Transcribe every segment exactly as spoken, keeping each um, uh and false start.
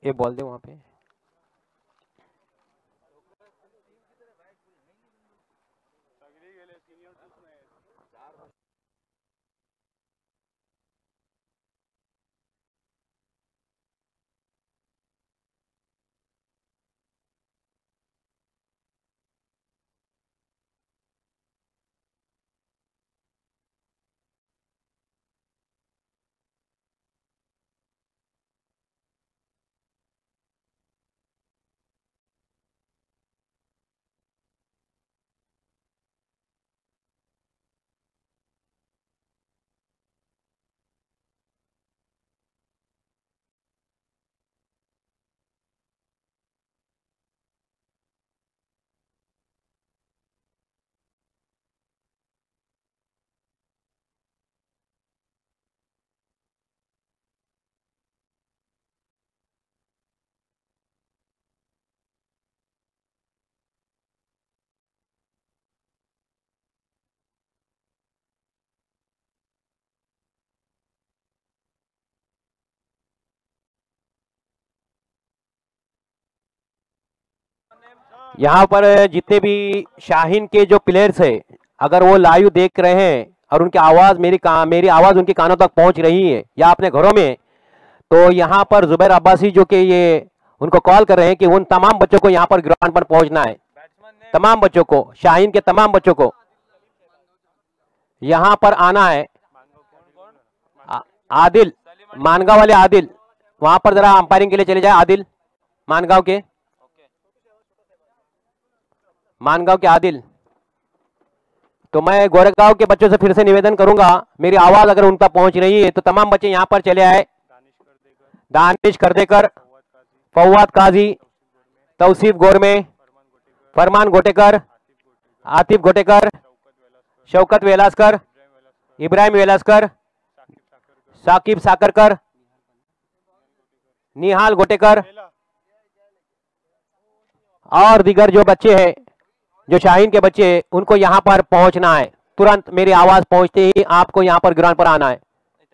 ये बोल दे वहां पे। यहाँ पर जितने भी शाहीन के जो प्लेयर्स है, अगर वो लाइव देख रहे हैं और उनकी आवाज मेरी का, मेरी आवाज उनके कानों तक पहुंच रही है या अपने घरों में, तो यहाँ पर जुबैर अब्बासी जो कि ये उनको कॉल कर रहे हैं कि उन तमाम बच्चों को यहाँ पर ग्राउंड पर पहुंचना है, तमाम बच्चों को, शाहीन के तमाम बच्चों को यहाँ पर आना है। आ, आदिल, मानगांव वाले आदिल, वहां पर जरा अंपायरिंग के लिए चले जाए। आदिल, मानगांव के मानगांव के आदिल। तो मैं गोरखगांव के बच्चों से फिर से निवेदन करूंगा, मेरी आवाज अगर उन तक पहुंच रही है तो तमाम बच्चे यहां पर चले आए। दानिश करदेकर, फवाद काजी, तौसीफ गोरमे, फरमान गोटेकर, आतिफ गोटेकर, शौकत वेलास्कर, इब्राहिम वेलास्कर, साकिब साकरकर, निहाल गोटेकर और दीगर जो बच्चे हैं, जो शाहीन के बच्चे, उनको यहां पर पहुंचना है। तुरंत मेरी आवाज पहुंचते ही आपको यहां पर ग्राउंड पर आना है।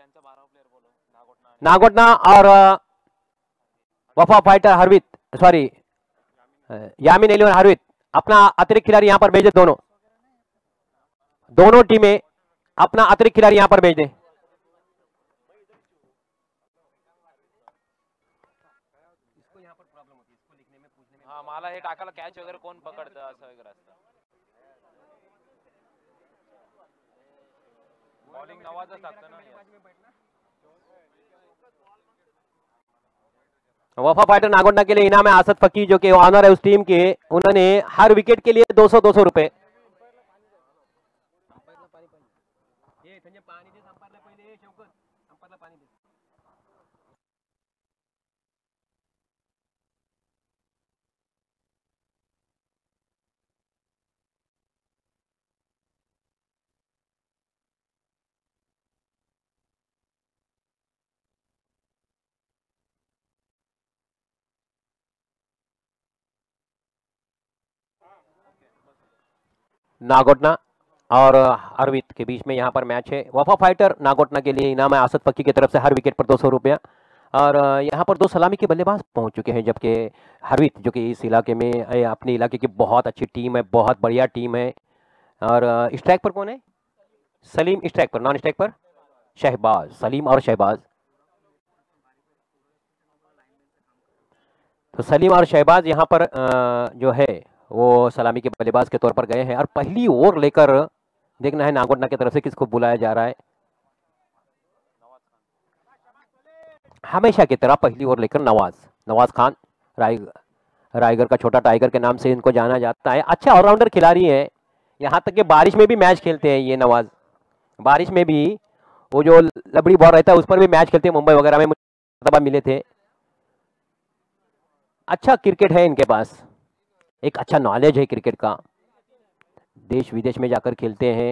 नागोटना और वफा फाइटर हरवित, सॉरी यामिन एलिवन हरवित, अपना अतिरिक्त खिलाड़ी यहां पर भेज दे। दोनों दोनों टीमें अपना अतिरिक्त खिलाड़ी यहां पर भेज दें। हाँ, मला हे टाकायला कॅच वगैरे कोण पकडतं असं वगैरे असतं. बॉलिंग नवाजच टाकतं ना. वफा फाइटर नागोंडा के लिए इनाम है आसद फकी, जो कि ऑनर है उस टीम के। उन्होंने हर विकेट के लिए दो सौ दो सौ रुपए। नागोटना और हरवित के बीच में यहाँ पर मैच है। वफा फाइटर नागोटना के लिए इनाम है आसद फकी की तरफ से हर विकेट पर दो सौ रुपया। और यहाँ पर दो सलामी के बल्लेबाज पहुंच चुके हैं, जबकि हरवित जो कि इस इलाके में, अपने इलाके की बहुत अच्छी टीम है, बहुत बढ़िया टीम है। और स्ट्राइक पर कौन है? सलीम। स्ट्राइक पर, नॉन स्ट्राइक पर शहबाज, सलीम और शहबाज। तो सलीम और शहबाज यहाँ पर जो है वो सलामी के बल्लेबाज के तौर पर गए हैं। और पहली ओवर लेकर देखना है नागोटना की तरफ से किसको बुलाया जा रहा है। हमेशा की तरह पहली ओवर लेकर नवाज नवाज खान, राय रायगढ़ का छोटा टाइगर के नाम से इनको जाना जाता है। अच्छा ऑलराउंडर खिलाड़ी है, यहाँ तक कि बारिश में भी मैच खेलते हैं ये नवाज। बारिश में भी वो जो लबड़ी बॉल रहता है उस पर भी मैच खेलते हैं, मुंबई वगैरह में मुझे मिले थे। अच्छा क्रिकेट है इनके पास, एक अच्छा नॉलेज है क्रिकेट का, देश विदेश में जाकर खेलते हैं।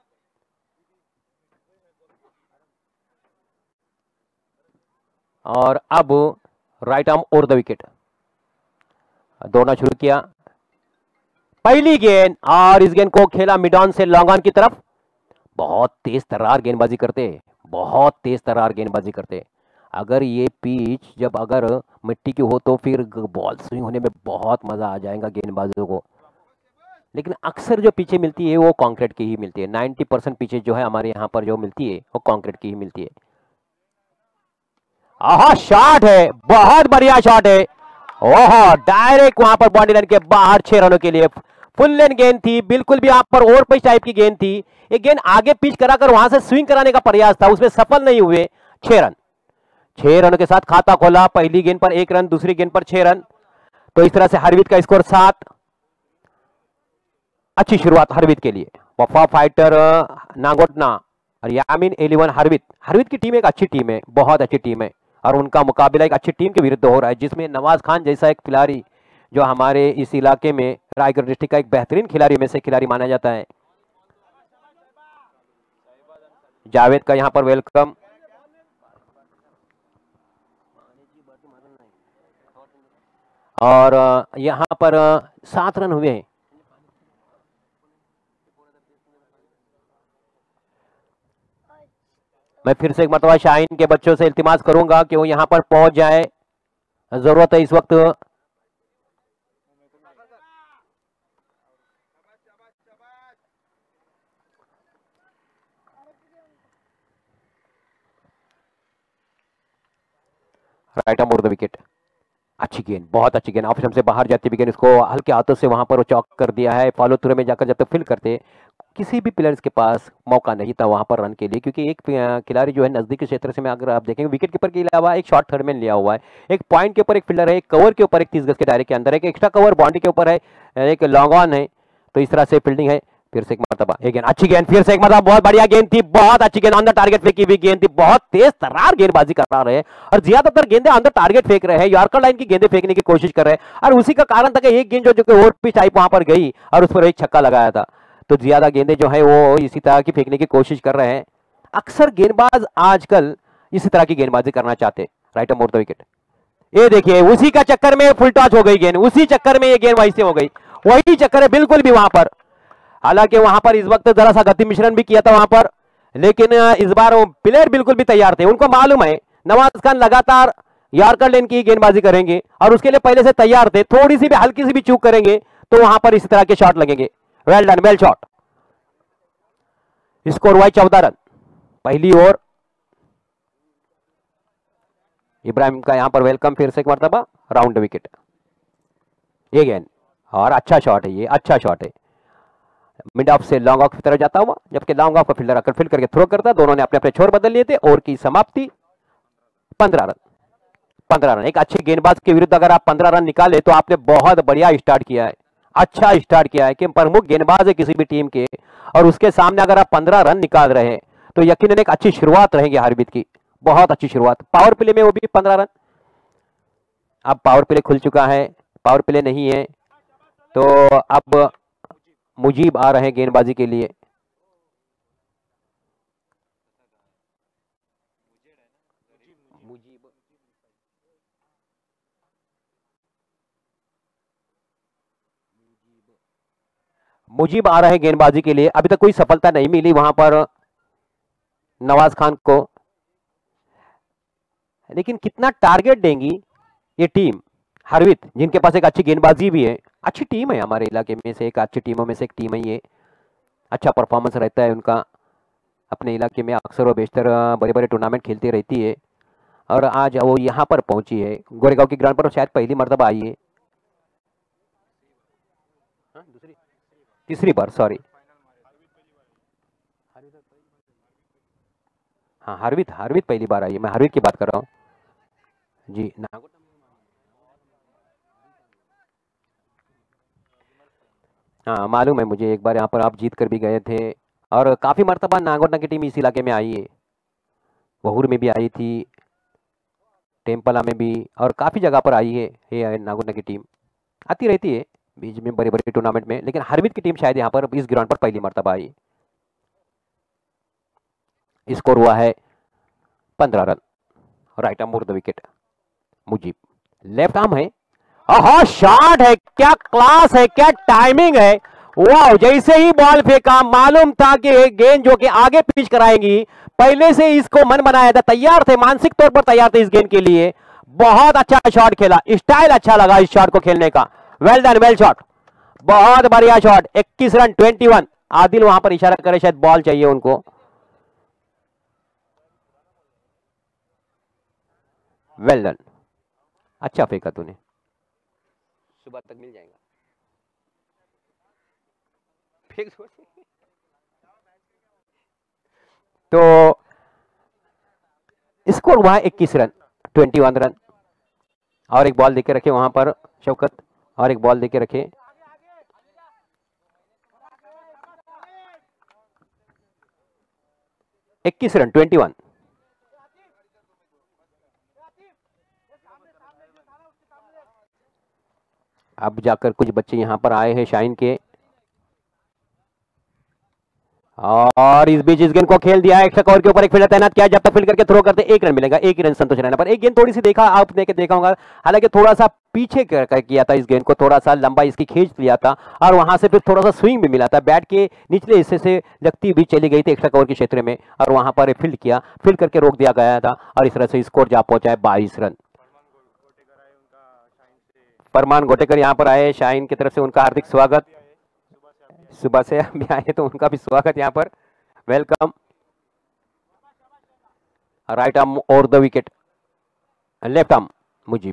और अब right arm over the wicket, दौड़ना शुरू किया। पहली गेंद, और इस गेंद को खेला मिड ऑन से लॉन्ग ऑन की तरफ। बहुत तेज तर्रार गेंदबाजी करते, बहुत तेज तर्रार गेंदबाजी करते। अगर ये पिच जब अगर मिट्टी की हो तो फिर बॉल स्विंग होने में बहुत मजा आ जाएगा गेंदबाजों को, लेकिन अक्सर जो पीछे मिलती है वो कंक्रीट की ही मिलती है। नब्बे परसेंट पीछे जो है हमारे यहाँ पर जो मिलती है वो कंक्रीट की ही मिलती है। आहा, शॉट है, बहुत बढ़िया शॉट है। ओहो, डायरेक्ट वहां पर बाउंड्री लाइन के बाहर, छह रनों के लिए। फुल लेन गेंद थी, बिल्कुल भी आप पर ओवर पिच टाइप की गेंद थी। एक गेंद आगे पिच कराकर वहां से स्विंग कराने का प्रयास था, उसमें सफल नहीं हुए। छह रन, छह रनों के साथ खाता खोला। पहली गेंद पर एक रन, दूसरी गेंद पर छह रन। तो इस तरह से हरवीत का स्कोर सात। अच्छी शुरुआत हरवीत के लिए। वफा फाइटर नागोटना और यामिन इलेवन हरवीत। हरवीत की टीम एक अच्छी टीम है, बहुत अच्छी टीम है, और उनका मुकाबला एक अच्छी टीम के विरुद्ध हो रहा है, जिसमें नवाज खान जैसा एक खिलाड़ी जो हमारे इस इलाके में रायगढ़ डिस्ट्रिक्ट का एक बेहतरीन खिलाड़ी में से खिलाड़ी माना जाता है। जावेद का यहां पर वेलकम। और यहां पर सात रन हुए हैं। मैं फिर से एक मरतबा शाहीन के बच्चों से इल्तिमास करूंगा कि वो यहां पर पहुंच जाए, जरूरत है इस वक्त। Right arm over the wicket. अच्छी गेंद, बहुत अच्छी गेंद। ऑफ स्टंप से बाहर जाती हुई गेंद, इसको हल्के हाथों से वहां पर वो चौक कर दिया है। फॉलो थ्रू में जाकर जब तक फील्ड करते, किसी भी प्लेयर्स के पास मौका नहीं था वहां पर रन के लिए, क्योंकि एक खिलाड़ी जो है नजदीकी क्षेत्र से, में अगर आप देखेंगे विकेट कीपर के अलावा एक शॉर्ट थर्ड में लिया हुआ है, एक पॉइंट के ऊपर एक फील्डर है, एक कवर के ऊपर एक तीस गज के दायरे के अंदर, एक एक्स्ट्रा कवर बाउंड्री के ऊपर है, एक लॉन्ग ऑन है। तो इस तरह से फील्डिंग है। फिर से एक मरतबा एक गेंद, अच्छी गेंद, फिर से एक मरतबा बहुत बढ़िया गेंद थी, बहुत अच्छी गेंद, अंदर टारगेट फेंकी हुई गेंद थी, बहुत तेज तर्रार गेंदबाजी कर रहे हैं और ज्यादातर गेंदें अंदर टारगेट फेंक रहे हैं, यॉर्कर लाइन की गेंदें फेंकने की कोशिश कर रहे हैं, और उसी का कारण था कि एक गेंद जो जो ओवर पिच टाइप वहां पर गई और उस पर एक छक्का लगाया था। तो ज्यादा गेंदें जो है वो इसी तरह की फेंकने की कोशिश कर रहे हैं। अक्सर गेंदबाज आजकल इसी तरह की गेंदबाजी करना चाहते हैं। Right arm over the wicket. ये देखिए, उसी का चक्कर में फुल टॉस हो गई गेंद, उसी चक्कर में ये गेंद वहीं से हो गई, वही चक्कर है बिल्कुल भी वहां पर। हालांकि वहां पर इस वक्त जरा सा गति मिश्रण भी किया था वहां पर, लेकिन इस बार वो प्लेयर बिल्कुल भी तैयार थे। उनको मालूम है नवाज खान लगातार यॉर्कर लेन की गेंदबाजी करेंगे और उसके लिए पहले से तैयार थे। थोड़ी सी भी हल्की सी भी चूक करेंगे तो वहां पर इस तरह के शॉट लगेंगे। Well done, well shot. Score हुआ चौदह रन। पहली ओवर इब्राहिम का यहां पर वेलकम, फिर से एक मरतबा राउंड विकेट। ये गेंद और अच्छा शॉट है, ये अच्छा शॉट है, मिड ऑफ से लॉन्ग ऑफ की तरफ जाता हुआ, जबकि लॉन्ग ऑफ का फील्डर आकर फील्ड करके थ्रो करता। दोनों ने अपने अपने छोर बदल लिए थे। ओवर की समाप्ति पंद्रह रन। पंद्रह रन, एक अच्छे गेंदबाज के विरुद्ध अगर आप पंद्रह रन निकाले तो आपने बहुत बढ़िया स्टार्ट किया है, अच्छा स्टार्ट किया है। कि प्रमुख गेंदबाज है किसी भी टीम के और उसके सामने अगर आप पंद्रह रन निकाल रहे हैं तो यकीनन एक अच्छी शुरुआत रहेगी हरवीत की, बहुत अच्छी शुरुआत। पावर प्ले में वो भी पंद्रह रन। अब पावर प्ले खुल चुका है, पावर प्ले नहीं है तो अब मुजीब आ रहे हैं गेंदबाजी के लिए। मुजीब आ रहे हैं गेंदबाजी के लिए। अभी तक कोई सफलता नहीं मिली वहां पर नवाज खान को, लेकिन कितना टारगेट देंगी ये टीम हरवीत, जिनके पास एक अच्छी गेंदबाजी भी है। अच्छी टीम है, हमारे इलाके में से एक अच्छी टीमों में से एक टीम है ये। अच्छा परफॉर्मेंस रहता है उनका अपने इलाके में, अक्सर और बेशतर बड़े बड़े टूर्नामेंट खेलती रहती है और आज वो यहाँ पर पहुंची है गोरेगांव की ग्राउंड पर, शायद पहली मर्तबा आई है, तीसरी बार, सॉरी हाँ हरवीत, हरवीत पहली बार आई है, मैं हरवीत की बात कर रहा हूँ जी। हाँ मालूम है मुझे, एक बार यहाँ पर आप जीत कर भी गए थे और काफी मर्तबा नागोटना की टीम इस इलाके में आई है, वहूर में भी आई थी, टेम्पला में भी, और काफी जगह पर आई है ये नागोटना की टीम, आती रहती है बीच में बड़े बड़े टूर्नामेंट में, लेकिन हरवीत की टीम शायद यहाँ पर इस ग्राउंड पर पहली मर्तबा आई। स्कोर हुआ है पंद्रह run. Right arm over the wicket Mujeeb, left arm है, ओहो शॉट है, क्या क्लास है, क्या टाइमिंग है, वाह, जैसे ही बॉल फेंका मालूम था कि गेंद जो कि आगे पिच कराएंगी, पहले से इसको मन बनाया था, तैयार थे, मानसिक तौर पर तैयार थे इस गेंद के लिए। बहुत अच्छा शॉट खेला, स्टाइल अच्छा लगा इस शॉट को खेलने का। वेल डन, वेल शॉट, बहुत बढ़िया शॉट। इक्कीस रन, इक्कीस। आदिल वहां पर इशारा करे, शायद बॉल चाहिए उनको। वेल डन, अच्छा फेंका तूने, सुबह तक मिल जाएगा। फेंक तो स्कोर हुआ है इक्कीस रन, इक्कीस रन। और एक बॉल देके रखे वहां पर शौकत, और एक बॉल देके रखे। इक्कीस रन, इक्कीस। अब जाकर कुछ बच्चे यहां पर आए हैं शाइन के, और इस बीच इस गेंद को खेल दिया, एक्स्ट्रा कवर के ऊपर एक फील्डर तैनात किया। जब तक फील्ड करके थ्रो करते एक रन मिलेगा, एक ही रन संतोष रैना पर। एक गेंद थोड़ी सी देखा आपने के देखा होगा, हालांकि थोड़ा सा पीछे कर, कर किया था इस गेंद को, थोड़ा सा लंबा इसकी खींच लिया था, और वहां से फिर थोड़ा सा स्विंग भी मिला था, बैट के निचले हिस्से से लगती भी चली गई थी एक्स्ट्रा कवर के क्षेत्र में, और वहां पर फील्ड किया, फील्ड करके रोक दिया गया था, और इस तरह से स्कोर जा पहुंचा है बाईस रन। फरमान गोटेकर यहाँ पर आए शाइन की तरफ से, उनका हार्दिक स्वागत। सुबह से भी आए तो उनका भी स्वागत यहाँ पर, welcome. Right arm over the wicket, left arm Mujeeb,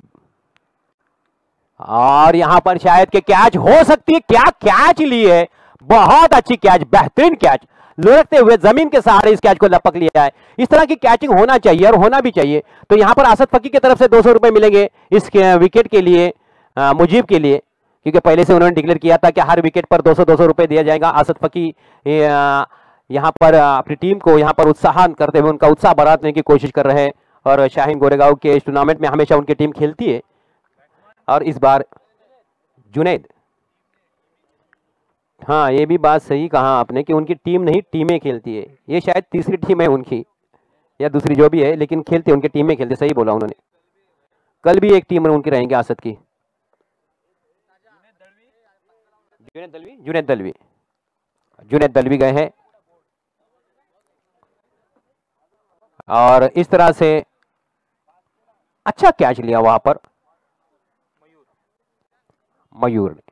और यहां पर शायद के कैच हो सकती है। क्या कैच ली है, बहुत अच्छी कैच, बेहतरीन कैच, लुढ़कते हुए जमीन के सहारे इस कैच को लपक लिया है। इस तरह की कैचिंग होना चाहिए और होना भी चाहिए। तो यहां पर आसद फकी की तरफ से दो सौ रुपए मिलेंगे इस विकेट के लिए, आ, मुजीब के लिए, क्योंकि पहले से उन्होंने डिक्लेयर किया था कि हर विकेट पर दो सौ दो सौ रुपए दिया जाएगा। आसद फकी यहाँ पर अपनी टीम को यहाँ पर उत्साहन करते हुए उनका उत्साह बढ़ाने की कोशिश कर रहे हैं, और शाहीन गोरेगांव के इस टूर्नामेंट में हमेशा उनकी टीम खेलती है, और इस बार जुनैद, हाँ ये भी बात सही कहा आपने कि उनकी टीम नहीं टीमें खेलती है, ये शायद तीसरी टीम है उनकी या दूसरी जो भी है, लेकिन खेलते उनकी टीम में खेलते, सही बोला उन्होंने। कल भी एक टीम उनकी रहेंगे आसद की, जुनैद दलवी, जुनैद दलवी, जुनैद दलवी गए हैं, और इस तरह से अच्छा कैच लिया वहां पर मयूर ने,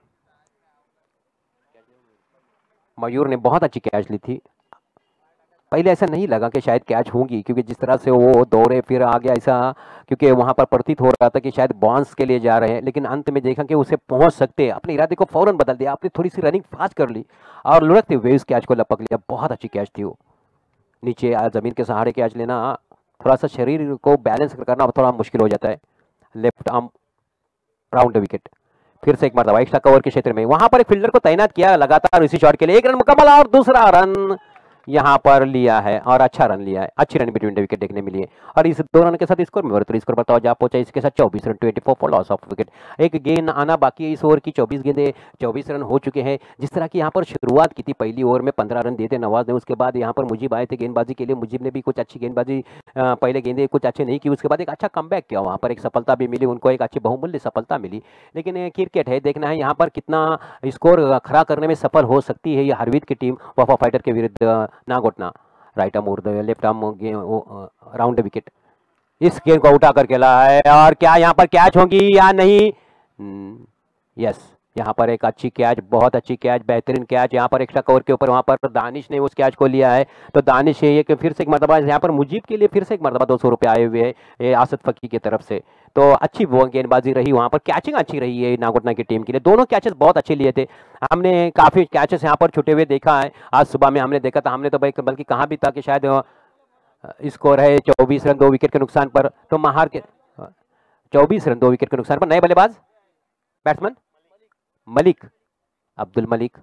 मयूर ने बहुत अच्छी कैच ली थी। पहले ऐसा नहीं लगा कि शायद कैच होगी, क्योंकि जिस तरह से वो दौड़े फिर आ गया ऐसा, क्योंकि वहां पर प्रतीत हो रहा था कि शायद बाउंस के लिए जा रहे हैं, लेकिन अंत में देखा कि उसे पहुंच सकते, अपने इरादे को फौरन बदल दिया, आपने थोड़ी सी रनिंग फास्ट कर ली और लुढ़कते हुए इस कैच को लपक लिया। बहुत अच्छी कैच थी वो, नीचे जमीन के सहारे कैच लेना, थोड़ा सा शरीर को बैलेंस करना थोड़ा मुश्किल हो जाता है। Left arm round the wicket, फिर से एक मरतबा एक्स्ट्रा कवर के क्षेत्र में, वहां पर एक फील्डर को तैनात किया लगातार इसी शॉट के लिए। एक रन मुकम्मल और दूसरा रन यहां पर लिया है, और अच्छा रन लिया है, अच्छी रन बिटवीन द विकेट देखने मिली है, और इस दो रन के साथ स्कोर में बढ़ोतरी, स्कोर पर जा पहुंचा इसके साथ चौबीस रन, चौबीस फॉर लॉस ऑफ विकेट। एक गेंद आना बाकी है इस ओवर की, चौबीस गेंदे, चौबीस रन हो चुके हैं। जिस तरह की यहां पर शुरुआत की थी, पहली ओवर में पंद्रह रन देते नवाज ने, उसके बाद यहां पर मुजीब आए थे गेंदबाजी के लिए, मुजीब ने भी कुछ अच्छी गेंदबाजी, पहले गेंदे कुछ अच्छे नहीं की, उसके बाद एक अच्छा कमबैक किया, वहां पर एक सफलता भी मिली उनको, एक अच्छी बहुमूल्य सफलता मिली। लेकिन क्रिकेट है, देखना है यहाँ पर कितना स्कोर खड़ा करने में सफल हो सकती है ये हरवीत की टीम वफा फाइटर के विरुद्ध नागोटना। राइट आर्म और लेफ्ट आर्म राउंड विकेट, इस गेंद को उठा करके ला है, और क्या यहाँ पर कैच होगी या नहीं? यस, यहाँ पर एक अच्छी कैच, बहुत अच्छी कैच, बेहतरीन कैच, यहाँ पर एक्स्ट्रा कवर के ऊपर वहाँ पर दानिश ने उस कैच को लिया है। तो दानिश ये कि फिर से एक मरतबा यहाँ पर मुजीब के लिए फिर से एक मरतबा दो सौ रुपये आए हुए हैं आसद फकी की तरफ से। तो अच्छी वो गेंदबाजी रही वहाँ पर, कैचिंग अच्छी रही है नागोटना की टीम के लिए, दोनों कैचेस बहुत अच्छे लिए थे। हमने काफ़ी कैचेस यहाँ पर छुटे हुए देखा है, आज सुबह में हमने देखा था, हमने तो भाई बल्कि कहाँ भी था कि शायद स्कोर है चौबीस रन दो विकेट के नुकसान पर, तो महार के चौबीस रन दो विकेट के नुकसान पर नए बल्लेबाज बैट्समैन मलिक, अब्दुल मलिक,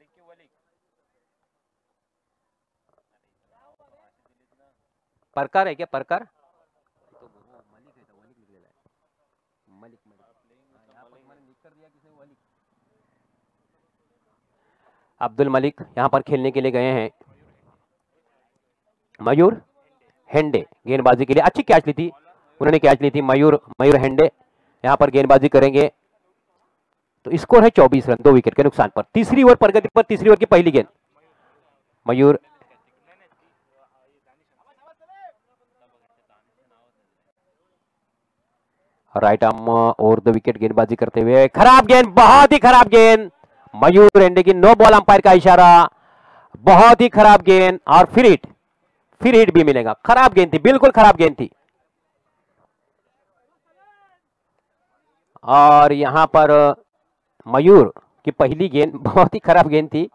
परकर है क्या? परकर अब्दुल मलिक यहां पर खेलने के लिए गए हैं। मयूर हेंडे गेंदबाजी के लिए, अच्छी कैच ली थी उन्होंने, कैच ली थी मयूर मयूर हेंडे यहां पर गेंदबाजी करेंगे। तो स्कोर है चौबीस रन, दो विकेट के नुकसान पर। तीसरी ओवर प्रगति पर, तीसरी ओवर की पहली गेंद मयूर राइट आर्म और दो विकेट गेंदबाजी करते हुए, खराब गेंद, बहुत ही खराब गेंद, मयूर एंडे की नो बॉल, अंपायर का इशारा, बहुत ही खराब गेंद और फिर हिट, फिर हिट भी मिलेगा। खराब गेंद थी, बिल्कुल खराब गेंद थी। और यहां पर मयूर की पहली गेंद बहुत ही खराब गेंद थी।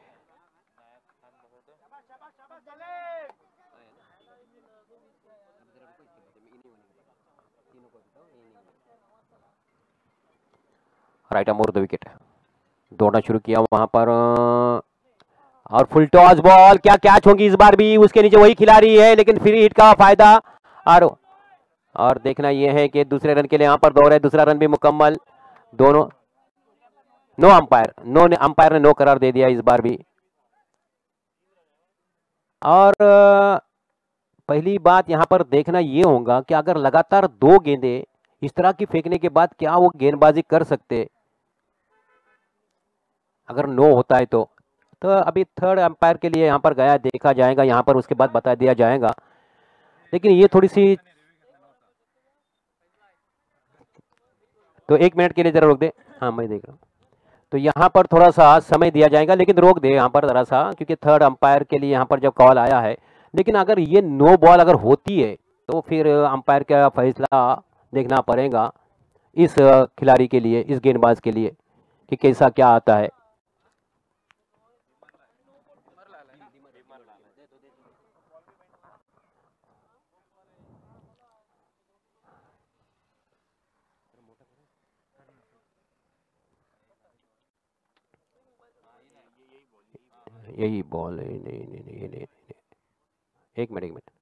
राइट आर्म और दो विकेट, दौड़ना शुरू किया वहां पर और फुल टॉस बॉल, क्या कैच होगी इस बार भी, उसके नीचे वही खिलाड़ी है लेकिन फ्री हिट का फायदा। और और देखना यह है कि दूसरे रन के लिए यहां पर दौड़ है, दूसरा रन भी मुकम्मल, दोनों नो अंपायर, नो अंपायर ने नो करार दे दिया इस बार भी। और पहली बात यहां पर देखना यह होगा कि अगर लगातार दो गेंदें इस तरह की फेंकने के बाद क्या वो गेंदबाजी कर सकते, अगर नो होता है तो तो अभी थर्ड अंपायर के लिए यहां पर गया, देखा जाएगा यहां पर, उसके बाद बता दिया जाएगा। लेकिन ये थोड़ी सी, तो एक मिनट के लिए जरा रोक दे, हाँ मैं देख रहा हूँ, तो यहाँ पर थोड़ा सा समय दिया जाएगा लेकिन रोक दे यहाँ पर जरा सा, क्योंकि थर्ड अंपायर के लिए यहाँ पर जब कॉल आया है। लेकिन अगर ये नो बॉल अगर होती है तो फिर अंपायर का फैसला देखना पड़ेगा इस खिलाड़ी के लिए, इस गेंदबाज के लिए कि कैसा क्या आता है। यही बॉल है, नहीं नहीं नहीं नहीं, नहीं, नहीं। एक मिनट एक मिनट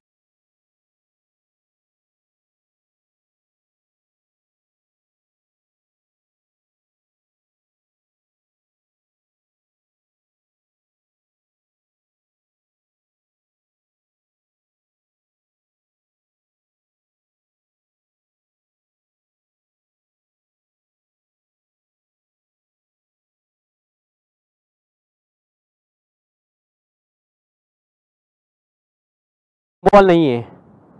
बॉल नहीं है,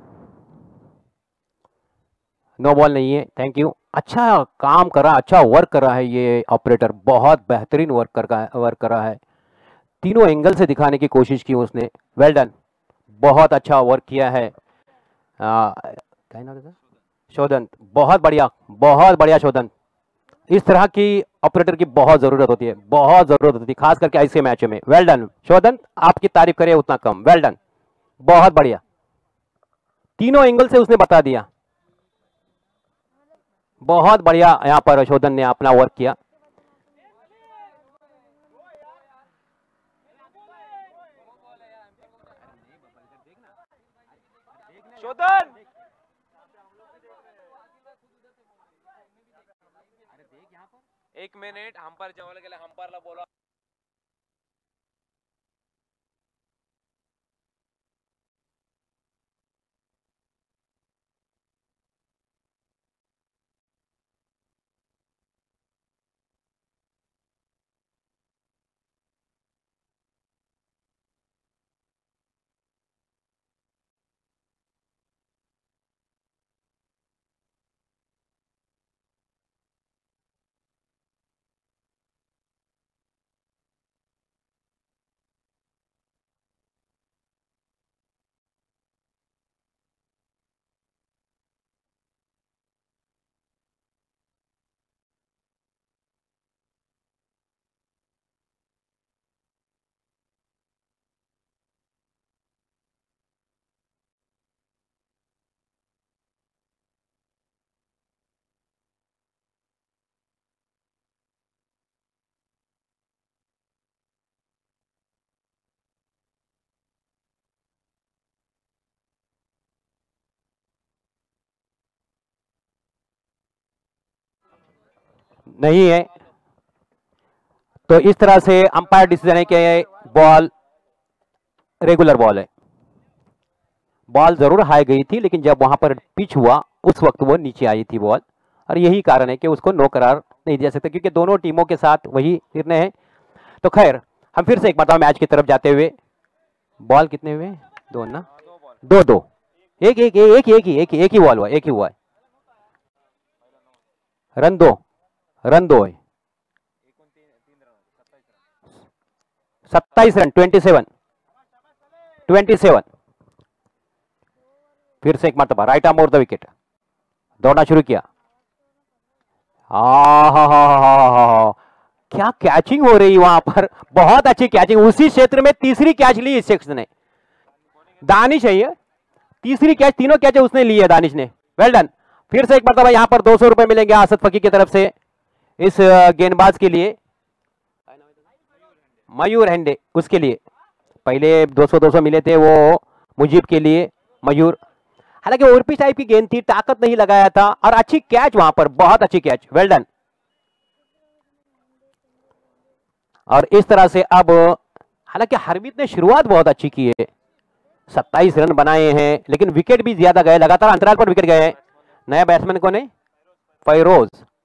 नो बॉल नहीं है, थैंक यू। अच्छा काम कर रहा, अच्छा वर्क कर रहा है ये ऑपरेटर, बहुत बेहतरीन वर्क कर रहा है, वर्क कर रहा है, तीनों एंगल से दिखाने की कोशिश की उसने, वेल डन, बहुत अच्छा वर्क किया है। क्या नाम है, शोधन, बहुत बढ़िया, बहुत बढ़िया शोधन। इस तरह की ऑपरेटर की बहुत जरूरत होती है, बहुत जरूरत होती है, खास करके ऐसे मैच में। वेल डन शोधन, आपकी तारीफ करें उतना कम, वेल डन, बहुत बढ़िया, तीनों एंगल से उसने बता दिया, बहुत बढ़िया यहां पर शोधन ने अपना वर्क किया। शोधन एक मिनिट, अंपायर जेवायला गेला, अंपायरला बोला। नहीं है, तो इस तरह से अंपायर डिसीजन है कि बॉल रेगुलर बॉल है। बॉल जरूर हाई गई थी लेकिन जब वहां पर पिच हुआ उस वक्त वो नीचे आई थी बॉल, और यही कारण है कि उसको नो करार नहीं दिया सकते क्योंकि दोनों टीमों के साथ वही निर्णय है। तो खैर हम फिर से एक बार मैच की तरफ जाते हुए, बॉल कितने हुए? दो ना, दो दो, एक एक एक एक ही एक ही एक ही बॉल हुआ, एक ही हुआ है। रन दो, रन दो है, सत्ताईस run, twenty seven twenty seven. फिर से एक मरतबा right arm over the wicket, दौड़ना शुरू किया। आ क्या कैचिंग हो रही वहां पर, बहुत अच्छी कैचिंग। उसी क्षेत्र में तीसरी कैच ली इस शख्स ने, दानिश है ये, तीसरी कैच, तीनों कैच उसने ली है दानिश ने, वेल डन। फिर से एक मरतबा यहां पर दो सौ रुपए मिलेंगे आसद फकी की तरफ से इस गेंदबाज के लिए, मयूर हेंडे, उसके लिए पहले दो सौ दो सौ मिले थे वो मुजीब के लिए, मयूर। हालांकि ओवरपिच टाइप की गेंद थी, ताकत नहीं लगाया था और अच्छी कैच वहां पर, बहुत अच्छी कैच, वेल डन। और इस तरह से अब हालांकि हरमीत ने शुरुआत बहुत अच्छी की है, सत्ताईस रन बनाए हैं, लेकिन विकेट भी ज्यादा गए, लगातार अंतराल पर विकेट गए हैं। नया बैट्समैन कौन है? फैरोज,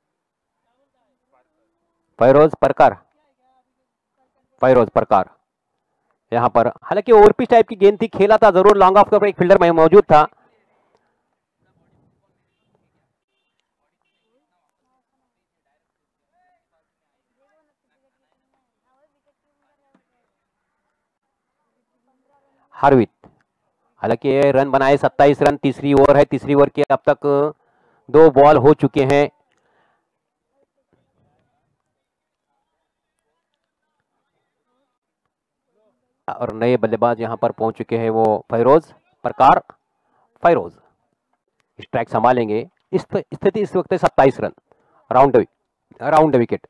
फैरोज परकार, फैरोज परकार यहां पर। हालांकि ओवरपिच टाइप की गेंद थी, खेला था जरूर, लॉन्ग ऑफ के ऊपर एक फील्डर मौजूद था। हार्वित, हालांकि रन बनाए सत्ताईस रन, तीसरी ओवर है, तीसरी ओवर के अब तक दो बॉल हो चुके हैं। और नए बल्लेबाज यहां पर पहुंच चुके हैं, वो फैरोज परकार, फैरोज स्ट्राइक संभालेंगे। इस स्थिति इस वक्त सत्ताईस रन, राउंड राउंड विकेट,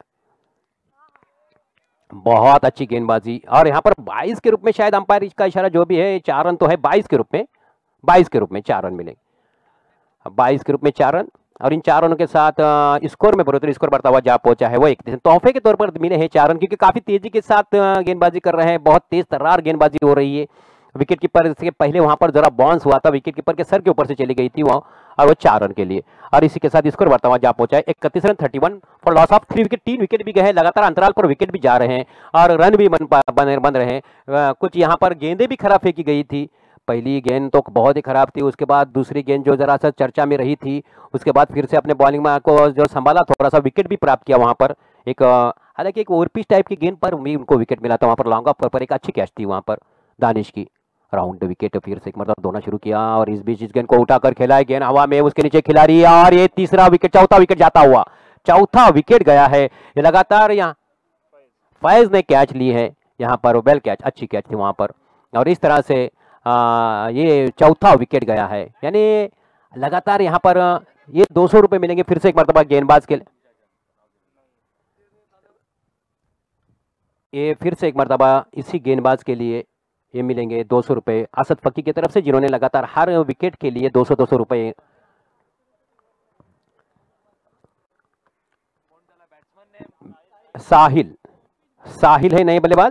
बहुत अच्छी गेंदबाजी। और यहां पर बाईस के रूप में, शायद अंपायर का इशारा जो भी है, चार रन तो है, बाईस के रूप में, बाईस के रूप में चार रन मिलेंगे, बाईस के रूप में चार रन। और इन चार रनों के साथ स्कोर में बढ़ोतरी, स्कोर बढ़ता हुआ जा पहुंचा है वो एक तोहफे के तौर पर मिले हैं चार रन, क्योंकि काफी तेजी के साथ गेंदबाजी कर रहे हैं, बहुत तेज तर्रार गेंदबाजी हो रही है। विकेट कीपर से पहले वहां पर जरा बाउंस हुआ था, विकेट कीपर के सर के ऊपर से चली गई थी वो, और वो चार रन के लिए। और इसी के साथ स्कोर बढ़ता हुआ जा पहुंचा है इकतीस run, thirty one for loss of three wicket. तीन विकेट भी गए हैं, लगातार अंतराल पर विकेट भी जा रहे हैं और रन भी बन बन, बन रहे हैं। कुछ यहाँ पर गेंदें भी खराब फेंकी गई थी, पहली गेंद तो बहुत ही खराब थी, उसके बाद दूसरी गेंद जो जरा सा चर्चा में रही थी, उसके बाद फिर से अपने बॉलिंग में को जो संभाला, थोड़ा सा विकेट भी प्राप्त किया वहां पर। एक हालांकि एक ओवरपिच टाइप की गेंद पर भी उनको विकेट मिला था वहां पर, लॉन्ग ऑफ पर एक अच्छी कैच थी वहां पर दानिश की। राउंड विकेट फिर से एक मतलब दोना शुरू किया और इस बीच इस गेंद को उठाकर खेला है, गेंद हवा में, उसके नीचे खिलाड़ी, और ये तीसरा विकेट, चौथा विकेट जाता हुआ, चौथा विकेट गया है। ये लगातार यहाँ फैज ने कैच ली है यहाँ पर, वेल कैच, अच्छी कैच थी वहां पर। और इस तरह से आ, ये चौथा विकेट गया है, यानी लगातार यहाँ पर ये दो सौ रुपए मिलेंगे फिर से एक मरतबा गेंदबाज के लिए। ये फिर से एक मरतबा इसी गेंदबाज के लिए ये मिलेंगे दो सौ रुपए असद फकी की तरफ से, जिन्होंने लगातार हर विकेट के लिए दो सौ दो सौ रुपए। साहिल, साहिल है नए बल्लेबाज,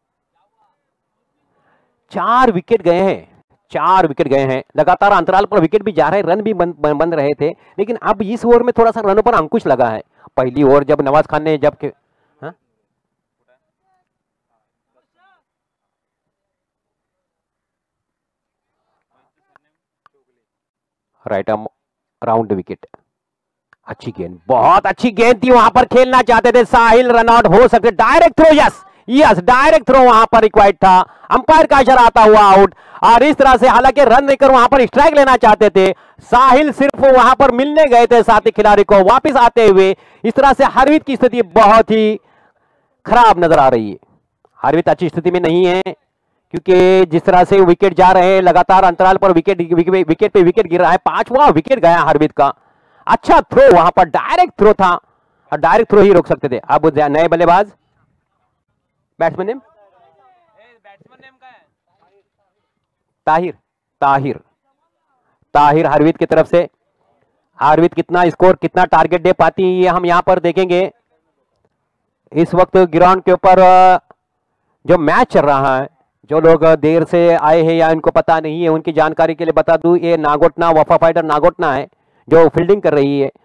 चार विकेट गए हैं, चार विकेट गए हैं, लगातार अंतराल पर विकेट भी जा रहे हैं, रन भी बन, बन, बन रहे थे, लेकिन अब इस ओवर में थोड़ा सा रनों पर अंकुश लगा है। पहली ओवर जब नवाज खान ने जब के, हाँ? राइट आर्म राउंड विकेट, अच्छी गेंद, बहुत अच्छी गेंद थी, वहां पर खेलना चाहते थे साहिल, रन आउट हो सकते, direct throw, yes yes direct throw वहां पर रिक्वायर्ड था, अंपायर का इशारा आता हुआ आउट। और इस तरह से हालांकि रन देकर वहां पर स्ट्राइक लेना चाहते थे साहिल, सिर्फ वहां पर मिलने गए थे साथी खिलाड़ी को, वापस आते हुए इस तरह से हार्वित की स्थिति बहुत ही खराब नजर आ रही है। हार्वित अच्छी स्थिति में नहीं है, क्योंकि जिस तरह से विकेट जा रहे हैं, लगातार अंतराल पर विकेट विकेट पे विकेट गिर रहा है, पांचवा विकेट गया हार्वित का। अच्छा थ्रो वहां पर, डायरेक्ट थ्रो था और डायरेक्ट थ्रो ही रोक सकते थे। अब नए बल्लेबाज, बैट्समैन नेम बैट्समैन नेम का है ताहिर, ताहिर ताहिर हार्वित की तरफ से। हार्वित कितना स्कोर, कितना टारगेट दे पाती है, ये हम यहां पर देखेंगे। इस वक्त ग्राउंड के ऊपर जो मैच चल रहा है, जो लोग देर से आए हैं या इनको पता नहीं है, उनकी जानकारी के लिए बता दूं, ये नागोटना, वफा फाइटर नागोटना है जो फील्डिंग कर रही है।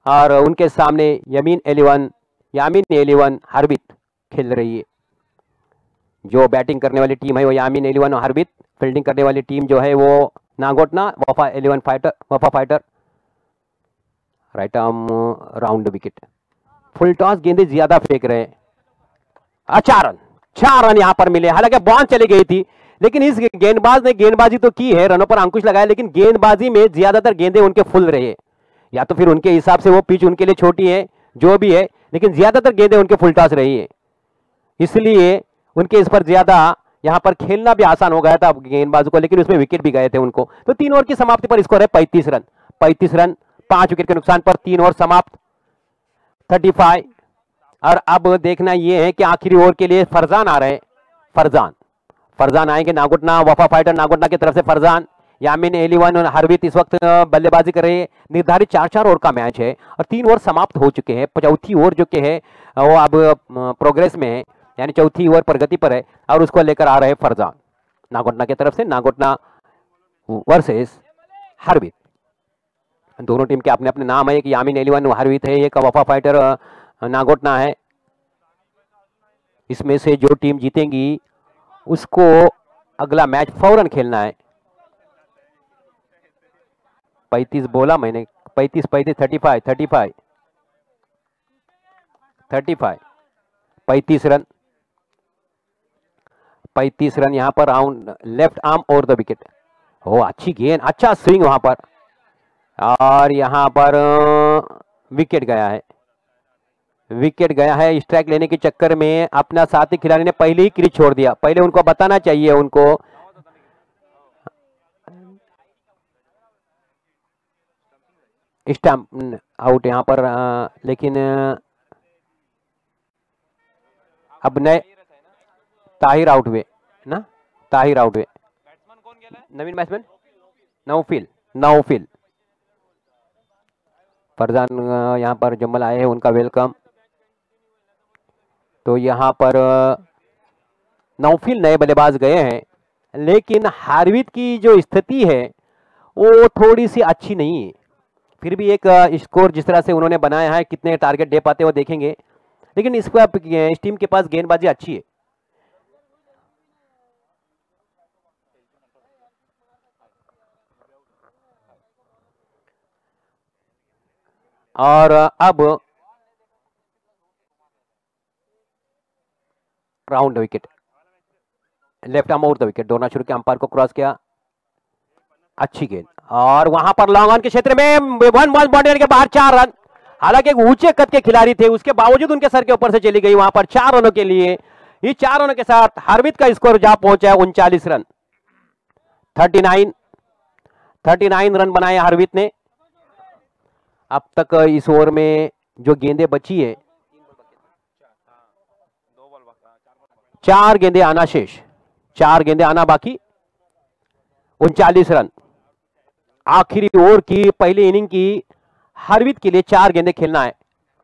और उनके सामने यमीन एलिवन यामीन एलिवन हरबित खेल रही है। जो बैटिंग करने वाली टीम है वो यामीन एलिवन और हरबित, फील्डिंग करने वाली टीम जो है वो नागोटना Wafa eleven fighter Wafa fighter. Right arm round wicket. Full toss गेंदें ज्यादा फेंक रहे हैं। चार रन चार रन यहां पर मिले। हालांकि बॉल चली गई थी, लेकिन इस गेंदबाज ने गेंदबाजी तो की है, रनों पर अंकुश लगाया, लेकिन गेंदबाजी में ज्यादातर गेंदें उनके फुल रहे। या तो फिर उनके हिसाब से वो पिच उनके लिए छोटी है, जो भी है, लेकिन ज्यादातर गेंदें उनके फुल टॉस रही है, इसलिए उनके इस पर ज्यादा यहां पर खेलना भी आसान हो गया था गेंदबाजों को, लेकिन उसमें विकेट भी गए थे उनको। तो तीन ओवर की समाप्ति पर स्कोर है पैंतीस रन। पैंतीस रन पांच विकेट के नुकसान पर तीन ओवर समाप्त, पैंतीस। और अब देखना यह है कि आखिरी ओवर के लिए फरजान आ रहे हैं। फरजान फरजान आएंगे नागोटना वफा फाइटर नागोटना की तरफ से। फरजान यामीन एलिवन और हरबित इस वक्त बल्लेबाजी कर रहे हैं। निर्धारित चार चार ओवर का मैच है और तीन ओवर समाप्त हो चुके हैं। चौथी ओवर जो के है वो अब प्रोग्रेस में है, यानी चौथी ओवर प्रगति पर है और उसको लेकर आ रहे हैं फरजान नागोटना की तरफ से। नागोटना वर्सेस हरबित। दोनों टीम के अपने अपने नाम है, एक यामीन एलिवन हरबित है, एक वफा फाइटर नागोटना है। इसमें से जो टीम जीतेंगी उसको अगला मैच फौरन खेलना है। पैंतीस बोला मैंने, पैंतीस पैंतीस thirty five thirty five thirty five पैंतीस रन पैंतीस रन यहां पर round left arm over the wicket. हो अच्छी गेंद, अच्छा स्विंग वहां पर, और यहां पर विकेट गया है। विकेट गया है। स्ट्राइक लेने के चक्कर में अपना साथी खिलाड़ी ने पहले ही क्रीज छोड़ दिया। पहले उनको बताना चाहिए उनको। स्टंप आउट यहां पर, आ, लेकिन अब नए ताहिर आउट हुए ना, ताहिर आउट हुए। नवीन बैट्समैन नौफिल नौफिल फरजान यहां पर जम्मल आए हैं, उनका वेलकम। तो यहां पर नौफिल नए बल्लेबाज गए हैं, लेकिन हार्वित की जो स्थिति है वो थोड़ी सी अच्छी नहीं है। फिर भी एक स्कोर जिस तरह से उन्होंने बनाया है, कितने टारगेट दे पाते हैं वो देखेंगे, लेकिन इस पर इस टीम के पास गेंदबाजी अच्छी है। और अब round wicket, left arm over the wicket. दौड़ना शुरू किया, अंपायर को क्रॉस किया, अच्छी गेंद, और वहां पर लॉन्ग ऑन के क्षेत्र में वन बॉल बाउंड्री के बाहर चार रन। हालांकि एक ऊंचे कद के खिलाड़ी थे, उसके बावजूद उनके सर के ऊपर से चली गई वहां पर चार रनों के लिए। इस चार रनों के साथ हरबित का स्कोर जा पहुंचा है उनचालीस run. Thirty nine thirty nine run बनाए हरबित ने। अब तक इस ओवर में जो गेंदें बची है, चार गेंदें आना शेष, चार गेंदें आना बाकी। उनचालीस रन आखिरी ओवर की पहली इनिंग की हरबित के लिए चार गेंदें खेलना है।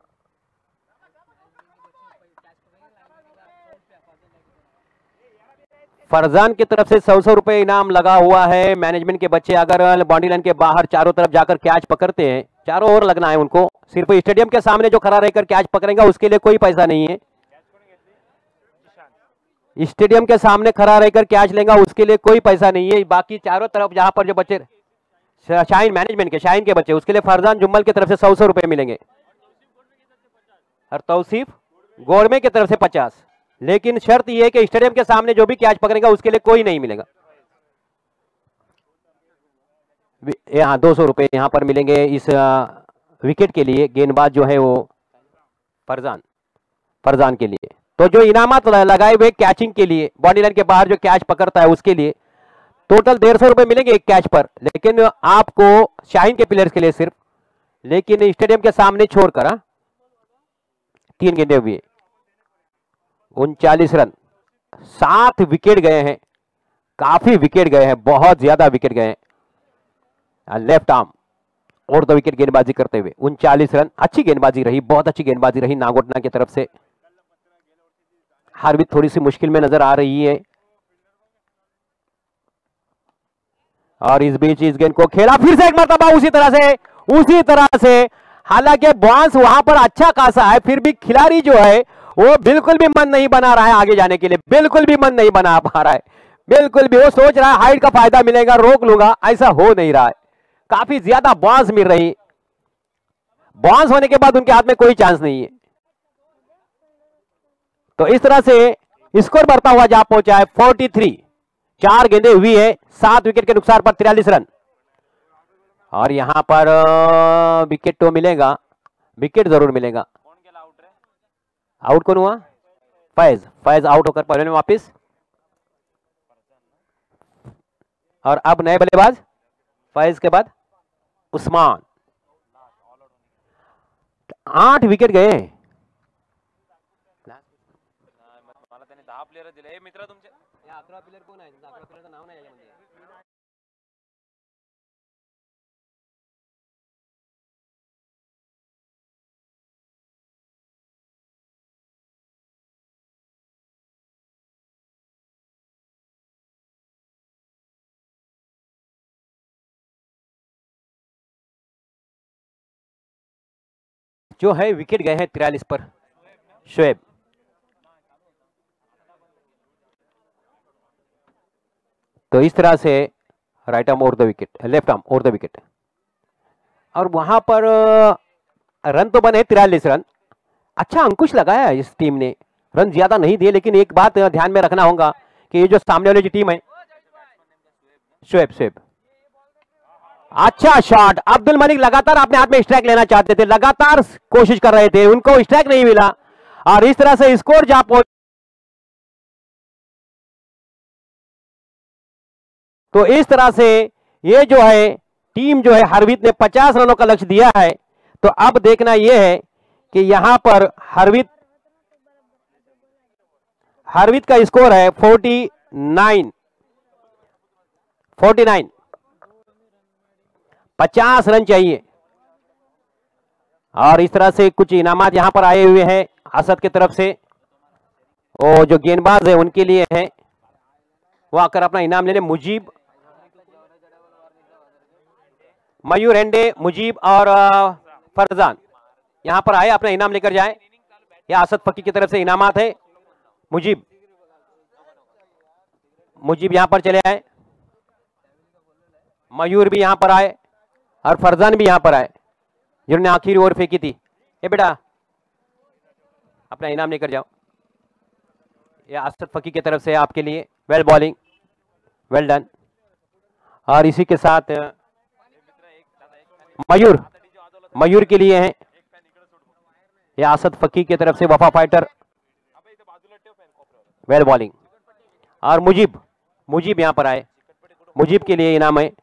फरजान की तरफ से सौ सौ रुपए इनाम लगा हुआ है। मैनेजमेंट के बच्चे अगर बाउंड्री लाइन के बाहर चारों तरफ जाकर कैच पकड़ते हैं, चारों ओवर लगना है उनको, सिर्फ स्टेडियम के सामने जो खड़ा रहकर कैच पकड़ेगा उसके लिए कोई पैसा नहीं है। स्टेडियम के सामने खड़ा रहकर कैच लेगा उसके लिए कोई पैसा नहीं है। बाकी चारों तरफ जहां पर जो बच्चे, शाहीन मैनेजमेंट के, शाहीन के बच्चे, उसके लिए फरजान जुम्मल की तरफ से सौ सौ रुपए मिलेंगे और तौसीफ गोरमे की तरफ से पचास। लेकिन शर्त यह है कि स्टेडियम के सामने जो भी कैच पकड़ेगा उसके लिए कोई नहीं मिलेगा। यहाँ दो सौ रुपए यहाँ पर मिलेंगे इस विकेट के लिए। गेंदबाज जो है वो फरजान फरजान के लिए। तो जो इनामत लगाए हुए कैचिंग के लिए, बाउंड्री लाइन के बाहर जो कैच पकड़ता है उसके लिए टोटल डेढ़ सौ रुपए मिलेंगे एक कैच पर, लेकिन आपको शाहीन के प्लेयर्स के लिए सिर्फ, लेकिन स्टेडियम के सामने छोड़कर। हाँ, तीन गेंदें हुई, उनचालीस रन, सात विकेट गए हैं, काफी विकेट गए हैं, बहुत ज्यादा विकेट गए हैं। लेफ्ट आर्म और दो विकेट गेंदबाजी करते हुए उनचालीस रन। अच्छी गेंदबाजी रही, बहुत अच्छी गेंदबाजी रही नागोटना की तरफ से। हरबित थोड़ी सी मुश्किल में नजर आ रही है, और इस बीच इस गेंद को खेला फिर से एक मरतबा उसी तरह से उसी तरह से हालांकि बाउंस वहां पर अच्छा खासा है, फिर भी खिलाड़ी जो है वो बिल्कुल भी मन नहीं बना रहा है आगे जाने के लिए, बिल्कुल भी मन नहीं बना पा रहा है, बिल्कुल भी। वो सोच रहा है हाइट का फायदा मिलेगा, रोक लूंगा, ऐसा हो नहीं रहा है। काफी ज्यादा बाउंस मिल रही, बाउंस होने के बाद उनके हाथ में कोई चांस नहीं है। तो इस तरह से स्कोर बढ़ता हुआ जा पहुंचा है तैंतालीस। चार गेंदें हुई है, सात विकेट के नुकसान पर तिरालीस रन। और यहां पर विकेट तो मिलेगा, विकेट जरूर मिलेगा। आउट कौन हुआ? फैज। फैज आउट होकर पहले में वापिस। और अब नए बल्लेबाज फैज के बाद उस्मान। आठ विकेट गए। दहा प्लेयर दिले मित्र तुमचे। अकरा प्लेयर कोण आहे? अकरा प्लेयरचं नाव नाही याच्यामध्ये। जो है विकेट गए हैं तिरालीस पर। शोएब, तो इस तरह से right arm over the wicket, left arm over the wicket. और वहां पर रन तो बने तिरालीस रन। अच्छा अंकुश लगाया है इस टीम ने, रन ज्यादा नहीं दिए, लेकिन एक बात ध्यान में रखना होगा कि ये जो सामने वाली जो टीम है, शोएब शोएब अच्छा शॉट। अब्दुल मलिक लगातार अपने हाथ में स्ट्राइक लेना चाहते थे, लगातार कोशिश कर रहे थे, उनको स्ट्राइक नहीं मिला और इस तरह से स्कोर जा पहुंच। तो इस तरह से ये जो है टीम जो है हरवीत ने पचास रनों का लक्ष्य दिया है। तो अब देखना यह है कि यहां पर हरवीत हरवीत का स्कोर है उनचास उनचास पचास रन चाहिए। और इस तरह से कुछ इनामात यहां पर आए हुए हैं असद की तरफ से, और जो गेंदबाज है उनके लिए है, वो आकर अपना इनाम ले ले। मुजीब, मयूर हेंडे, मुजीब और फरजान यहां पर आए, अपना इनाम लेकर जाए। यह असद फकी की तरफ से इनामात है। मुजीब मुजीब यहां पर चले आए, मयूर भी यहां पर आए और फरजान भी यहां पर आए, जिन्होंने आखिरी ओवर फेंकी थी। ये बेटा अपना इनाम लेकर जाओ। ये असद फकी की तरफ से आपके लिए वेल बॉलिंग, वेल डन। और इसी के साथ मयूर मयूर के लिए हैं, ये असद फकी की तरफ से वफा फाइटर, वेल बॉलिंग। और मुजीब मुजीब यहां पर आए, मुजीब के लिए इनाम है।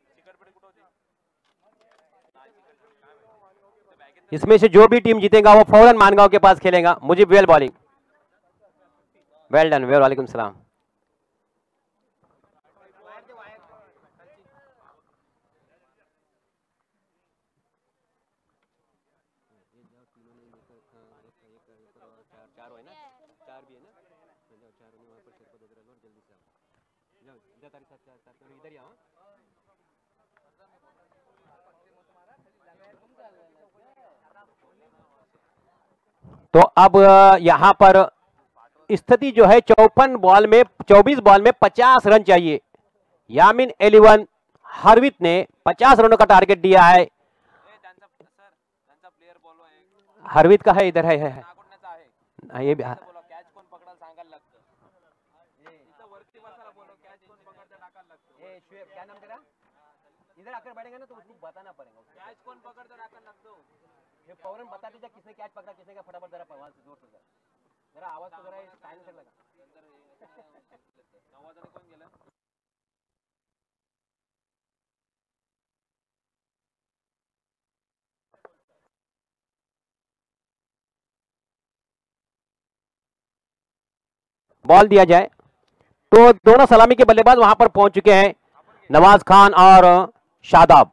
इसमें से जो भी टीम जीतेगा वो फौरन मानगांव के पास खेलेगा। Mujeeb well bowling, well done, well, वालेकुम सलाम। तो अब यहां पर स्थिति जो है चौपन बॉल में चौबीस बॉल में पचास रन चाहिए। यामिन इलेवन हरवीत ने पचास रनों का टारगेट दिया है। हरवीत का है, इधर है, है, है। ये भी क्या नाम तेरा? इधर आकर बैठेगा ना तो उसको बताना पड़ेगा कैच कौन पकड़ता है, लग दो ये फौरन बता दीजिए किसने कैच पकड़ा, किसने का। फटाफट जरा आवाज से, जोर से जरा आवाज तो जरा टाइम से लगा। आवाजाने कौन गेला? बॉल दिया जाए। तो दोनों सलामी के बल्लेबाज वहां पर पहुंच चुके हैं, नवाज खान और शादाब।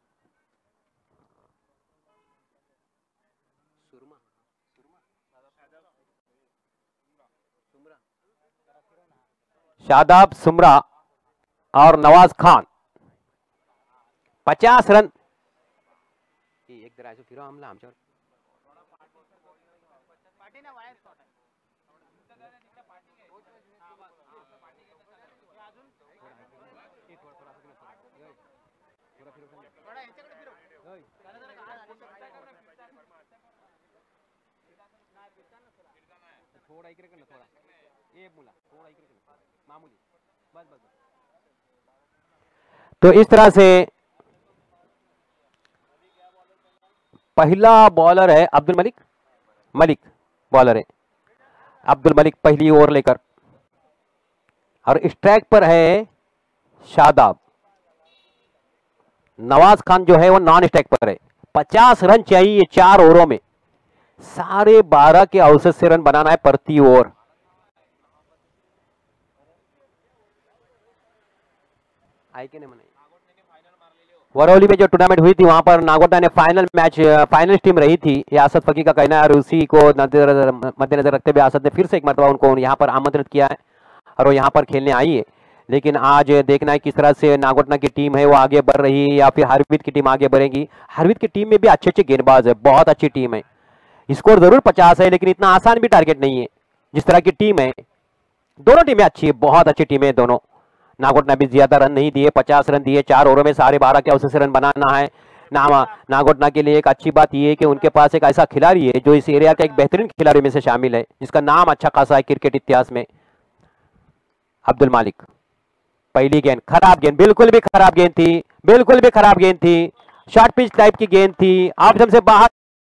शादाब, सुमरा और नवाज खान। पचास रन एकदम राहायचो फिरो आमला आमच्यावर थोड़ा इकडे कर ना थोड़ा ये मुला थोड़ा इकडे कर मामूली बस बस बस। तो इस तरह से पहला बॉलर है अब्दुल मलिक मलिक बॉलर है अब्दुल मलिक पहली ओवर लेकर और स्ट्राइक पर है शादाब। नवाज खान जो है वो नॉन स्ट्राइक पर है। पचास रन चाहिए चार ओवरों में, साढ़े बारह के औसत से रन बनाना है प्रति ओवर। आई के नहीं वरौली में जो टूर्नामेंट हुई थी वहां पर नागोटा ने फाइनल मैच फाइनल टीम रही थी, ये आसद फकी का कहना है और उसी को मद्देनजर रखते हुए आसद ने फिर से एक मरतबा उनको यहाँ पर आमंत्रित किया है और वो यहाँ पर खेलने आई है। लेकिन आज देखना है किस तरह से नागोटना की टीम है वो आगे बढ़ रही है या फिर हरवीत की टीम आगे बढ़ेगी। हरवीत की टीम में भी अच्छे अच्छे गेंदबाज है, बहुत अच्छी टीम है। स्कोर जरूर पचास है लेकिन इतना आसान भी टारगेट नहीं है जिस तरह की टीम है। दोनों टीमें अच्छी है, बहुत अच्छी टीमें है दोनों। नागोटना भी ज्यादा रन नहीं दिए, पचास रन दिए, चार ओवरों में साढ़े बारह के औसत से रन बनाना है। ना नागोटना के लिए एक अच्छी बात यह है कि उनके पास एक ऐसा खिलाड़ी है जो इस एरिया का एक बेहतरीन खिलाड़ी में से शामिल है, जिसका नाम अच्छा खासा है क्रिकेट इतिहास में, अब्दुल मालिक। पहली गेंद खराब गेंद, बिल्कुल भी खराब गेंद थी, बिल्कुल भी खराब गेंद थी, शॉर्ट पिच टाइप की गेंद थी, आप से बाहर।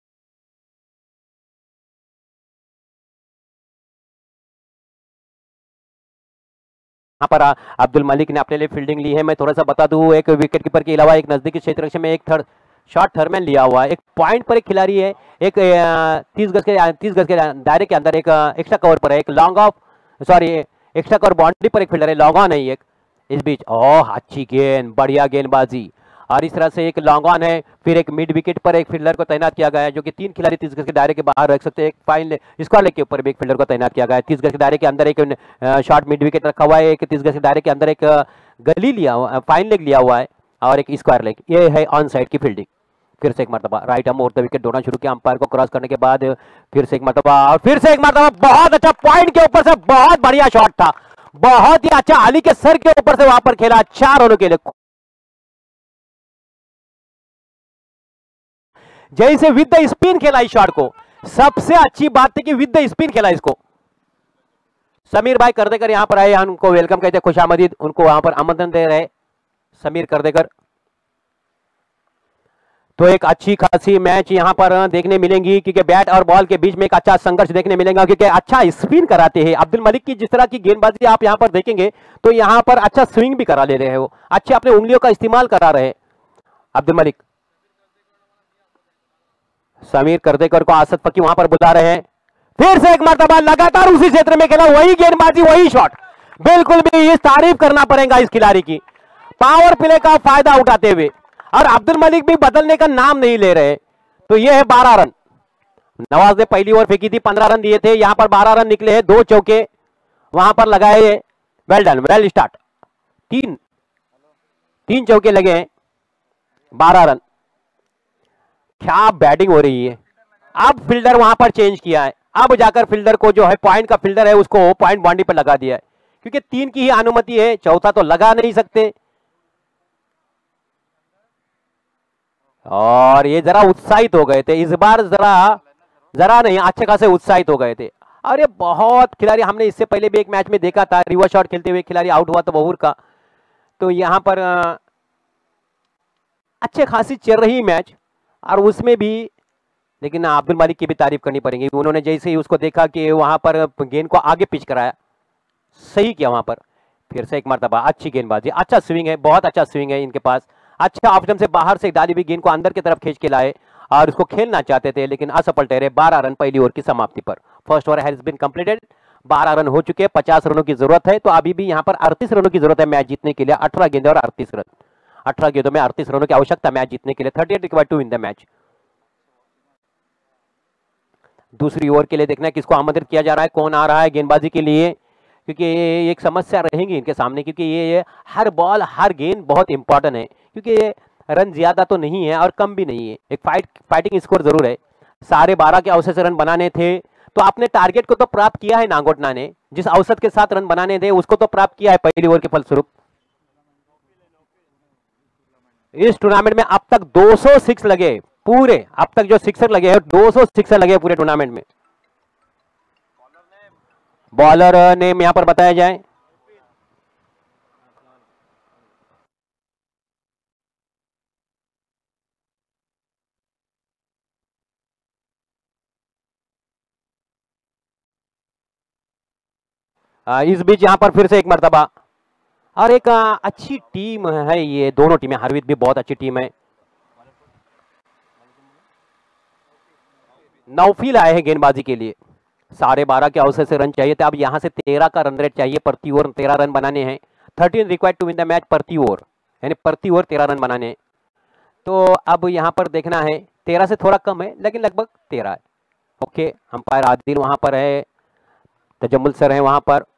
यहाँ पर अब्दुल मलिक ने अपने लिए फील्डिंग ली है। मैं थोड़ा सा बता दूं, एक विकेट कीपर के अलावा एक नजदीकी क्षेत्र में एक थर्ड शॉर्ट थर्डमैन लिया हुआ है। एक पॉइंट पर एक खिलाड़ी है, एक तीस गज के तीस गज के दायरे के अंदर एक एक्स्ट्रा कवर पर है, एक long off sorry extra cover boundary पर एक फील्डर है, लॉन्ग ऑन है एक इस बीच। ओह अच्छी गेंद, बढ़िया गेंदबाजी। और इस तरह से एक लॉन्ग ऑन है, फिर एक मिड विकेट पर एक फील्डर को तैनात किया गया है जो कि तीन खिलाड़ी तीस गज के दायरे के बाहर रख सकते हैं। एक फाइन स्क्वायर लेग के ऊपर भी एक फील्डर को तैनात किया गया है। तीस गज के दायरे के अंदर एक शॉर्ट मिड विकेट रखा हुआ है, एक तीस गज के दायरे के अंदर एक गली लिया हुआ फाइन लेग लिया हुआ है और एक स्क्वायर लेग। ये है ऑन साइड की फील्डिंग। फिर से एक मरतबा right arm over the wicket दौड़ना शुरू किया, अंपायर को क्रॉस करने के बाद फिर से एक मरतबा और फिर से एक मरतबा। बहुत अच्छा पॉइंट के ऊपर से बहुत बढ़िया शॉट था, बहुत ही अच्छा, अली के सर के ऊपर से वहां पर खेला चार रनों के लिए। जैसे विद द स्पिन खेला इस शॉट को, सबसे अच्छी बात थी कि विद द स्पिन खेला इसको। समीर भाई करदेकर यहां पर आए, उनको वेलकम कहते हैं, खुशामदीद, उनको वहां पर आमंत्रण दे रहे समीर करदेकर। तो एक अच्छी खासी मैच यहां पर देखने मिलेंगी क्योंकि बैट और बॉल के बीच में एक अच्छा संघर्ष देखने मिलेगा क्योंकि अच्छा स्पिन कराते हैं अब्दुल मलिक की। जिस तरह की गेंदबाजी आप यहां पर देखेंगे तो यहां पर अच्छा स्विंग भी करा ले रहे हैं, वो अच्छे अपने उंगलियों का इस्तेमाल करा रहे हैं अब्दुल मलिक। समीर करदेकर को आसद फकी वहां पर बुला रहे हैं। फिर से एक मरतबा लगातार उसी क्षेत्र में खेला, वही गेंदबाजी वही शॉट। बिल्कुल भी इस तारीफ करना पड़ेगा इस खिलाड़ी की, पावर प्ले का फायदा उठाते हुए। और अब्दुल मलिक भी बदलने का नाम नहीं ले रहे। तो यह है बारह रन। नवाज ने पहली ओवर फेंकी थी, पंद्रह रन दिए थे, यहां पर बारह रन निकले हैं, दो चौके वहां पर लगाए। Well done, well start. तीन तीन चौके लगे हैं, बारह रन। क्या बैटिंग हो रही है। अब फील्डर वहां पर चेंज किया है, अब जाकर फील्डर को जो है पॉइंट का फील्डर है उसको पॉइंट बाउंड्री पर लगा दिया है क्योंकि तीन की ही अनुमति है, चौथा तो लगा नहीं सकते। और ये जरा उत्साहित हो गए थे इस बार, जरा जरा नहीं अच्छे खासे उत्साहित हो गए थे। और ये बहुत खिलाड़ी हमने इससे पहले भी एक मैच में देखा था, रिवर्स शॉट खेलते हुए खिलाड़ी आउट हुआ था बहूर का। तो यहां पर अच्छे खासी चल रही मैच और उसमें भी, लेकिन अब्दुल मलिक की भी तारीफ करनी पड़ेगी। उन्होंने जैसे ही उसको देखा कि वहां पर गेंद को आगे पिच कराया, सही किया वहां पर। फिर से एक मरतबा अच्छी गेंदबाजी, अच्छा स्विंग है, बहुत अच्छा स्विंग है इनके पास। अच्छा ऑप्शन से बाहर से डाली हुई गेंद को अंदर की तरफ खींच के लाए और उसको खेलना चाहते थे लेकिन असफल ठहरे। बारह रन पहली ओवर की समाप्ति पर। First over has been completed, बारह रन हो चुके हैं, पचास रनों की जरूरत है। तो अभी भी यहां पर अड़तीस रनों की जरूरत है मैच जीतने के लिए। अठारह गेंदे और अड़तीस रन, अठारह गेंदों में अड़तीस रनों की आवश्यकता मैच जीतने के लिए। Thirty eight required to win the match. दूसरी ओवर के लिए देखना है किसको आमंत्रित किया जा रहा है, कौन आ रहा है गेंदबाजी के लिए, क्योंकि ये एक समस्या रहेगी इनके सामने क्योंकि ये, ये हर बॉल हर गेंद बहुत इंपॉर्टेंट है क्योंकि रन ज्यादा तो नहीं है और कम भी नहीं है, एक फाइट फाइटिंग स्कोर जरूर है। साढ़े बारह के औसत से रन बनाने थे, तो आपने टारगेट को तो प्राप्त किया है नागोटना ने, जिस औसत के साथ रन बनाने थे उसको तो प्राप्त किया है पहली ओवर के फलस्वरूप। इस टूर्नामेंट में अब तक दो सौ सिक्स लगे पूरे, अब तक जो सिक्सर लगे हैं दो सौ सिक्सर लगे पूरे टूर्नामेंट में। बॉलर नेम यहां पर बताया जाए, इस बीच यहां पर फिर से एक मर्तबा, और एक अच्छी टीम है ये दोनों टीमें, हरवीत भी बहुत अच्छी टीम है। नौफील आए हैं गेंदबाजी के लिए, साढ़े बारह के औसत से रन चाहिए थे, अब यहां से तेरह का रन रेट चाहिए प्रति ओवर, तेरह रन बनाने हैं। Thirteen required to win the match प्रति ओवर, यानी प्रति ओवर तेरह रन बनाने हैं। तो अब यहां पर देखना है, तेरह से थोड़ा कम है लेकिन लगभग तेरह है। ओके, अंपायर आदिल वहां पर है, तजम्मुल सर है वहां पर,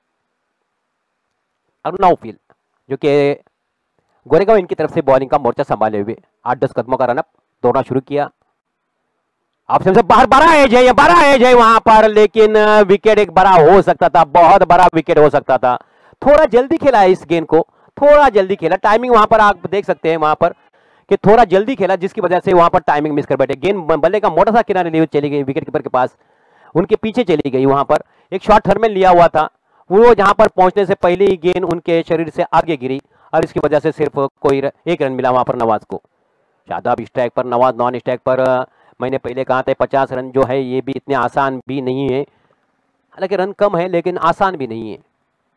और नौफील जो कि गोरेगांव इनकी तरफ से बॉलिंग का मोर्चा संभाले हुए आठ दस कदमों का रनअप दौड़ना शुरू किया। ऑप्शन से बाहर बड़ा एज है, बड़ा एज है वहां पर, लेकिन विकेट एक बड़ा हो सकता था, बहुत बड़ा विकेट हो सकता था। थोड़ा जल्दी खेला है इस गेंद को, थोड़ा जल्दी खेला, टाइमिंग वहां पर आप देख सकते हैं वहां पर कि थोड़ा जल्दी खेला, जिसकी वजह से वहां पर टाइमिंग मिस कर बैठे। गेंद बल्ले का मोटा सा किनारे लिए चली गई, विकेट कीपर के पास, उनके पीछे चली गई। वहां पर एक शॉर्ट थर्ड में लिया हुआ था, वो जहां पर पहुंचने से पहले ही गेंद उनके शरीर से आगे गिरी और इसकी वजह से सिर्फ कोई एक रन मिला वहां पर नवाज को। शादाब स्ट्राइक पर, नवाज नॉन स्ट्राइक पर। मैंने पहले कहा था पचास रन जो है ये भी इतने आसान भी नहीं है, हालांकि रन कम है लेकिन आसान भी नहीं है।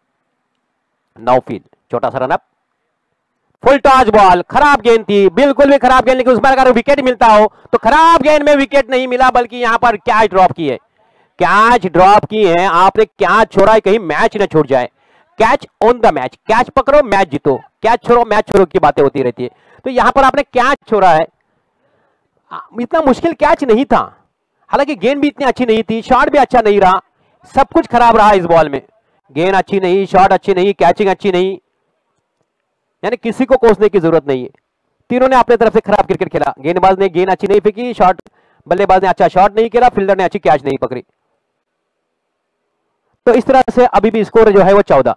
नौफील छोटा सा run up, full toss ball, खराब गेंद थी, बिल्कुल भी खराब गेंद, लेकिन उसमें अगर विकेट मिलता हो तो खराब गेंद में विकेट नहीं मिला, बल्कि यहां पर कैच ड्रॉप की है, कैच ड्रॉप की है आपने, कैच छोड़ा है, कहीं मैच न छूट जाए। Catch on the match, catch पकड़ो मैच जीतो, कैच छोड़ो मैच छोड़ो की बातें होती रहती है, तो यहां पर आपने कैच छोड़ा है। इतना मुश्किल कैच नहीं था, हालांकि गेंद भी इतनी अच्छी नहीं थी, शॉट भी अच्छा नहीं रहा, सब कुछ खराब रहा इस बॉल में। गेंद अच्छी नहीं, शॉट अच्छी नहीं, कैचिंग अच्छी नहीं, यानी किसी को कोसने की जरूरत नहीं है। तीनों ने अपने तरफ से खराब क्रिकेट खेला, गेंदबाज ने गेंद अच्छी नहीं फेंकी, शॉट बल्लेबाज ने अच्छा शॉट नहीं खेला, फील्डर ने अच्छी कैच नहीं पकड़ी। तो इस तरह से अभी भी स्कोर जो है वो चौदह।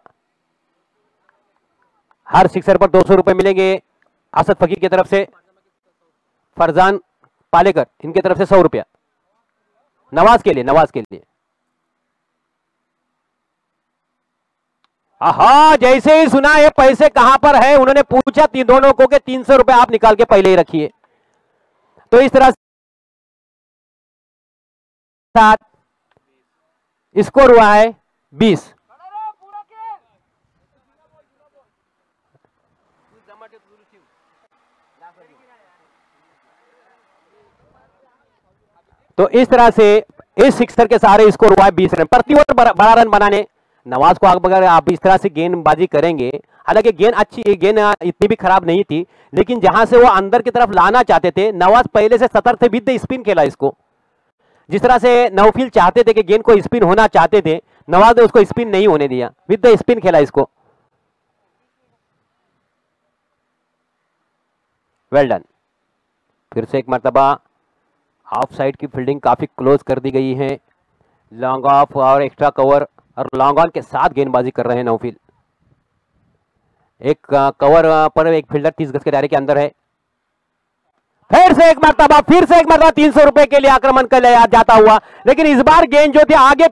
हर सिक्सर पर दो सौ रुपए मिलेंगे असद फकीर की तरफ से, फरजान पालेकर इनकी तरफ से सौ रुपया नवाज के लिए, नवाज के लिए। आहा, जैसे ही सुना ये पैसे कहां पर है, उन्होंने पूछा तीन दोनों को कि तीन सौ रुपए आप निकाल के पहले ही रखिए। तो इस तरह साथ स्कोर हुआ है बीस। तो इस तरह से इस सिक्सर के सहारे स्कोर हुआ है बीस रन प्रति ओवर, बड़ा रन बनाने। नवाज को अगर आप इस तरह से गेंदबाजी करेंगे, हालांकि गेंद अच्छी, गेंद इतनी भी खराब नहीं थी, लेकिन जहां से वो अंदर की तरफ लाना चाहते थे, नवाज पहले से सतर्क थे, विद द स्पिन खेला इसको। जिस तरह से नौफील चाहते थे कि गेंद को स्पिन होना चाहते थे, नवाज ने उसको स्पिन नहीं होने दिया, विद द स्पिन खेला इसको। Well done. फिर से एक मर्तबा ऑफ साइड की फील्डिंग काफी क्लोज कर दी गई है, लॉन्ग ऑफ और एक्स्ट्रा कवर और लॉन्ग ऑन के साथ गेंदबाजी कर रहे हैं नौफील। एक कवर पर एक फील्डर तीस गज के दायरे के अंदर है। फिर से एक मरतबा, फिर से एक मरतबा तीन सौ रुपए के लिए आक्रमण कर लिया जाता हुआ, लेकिन इस बार गेंद जो थी आगे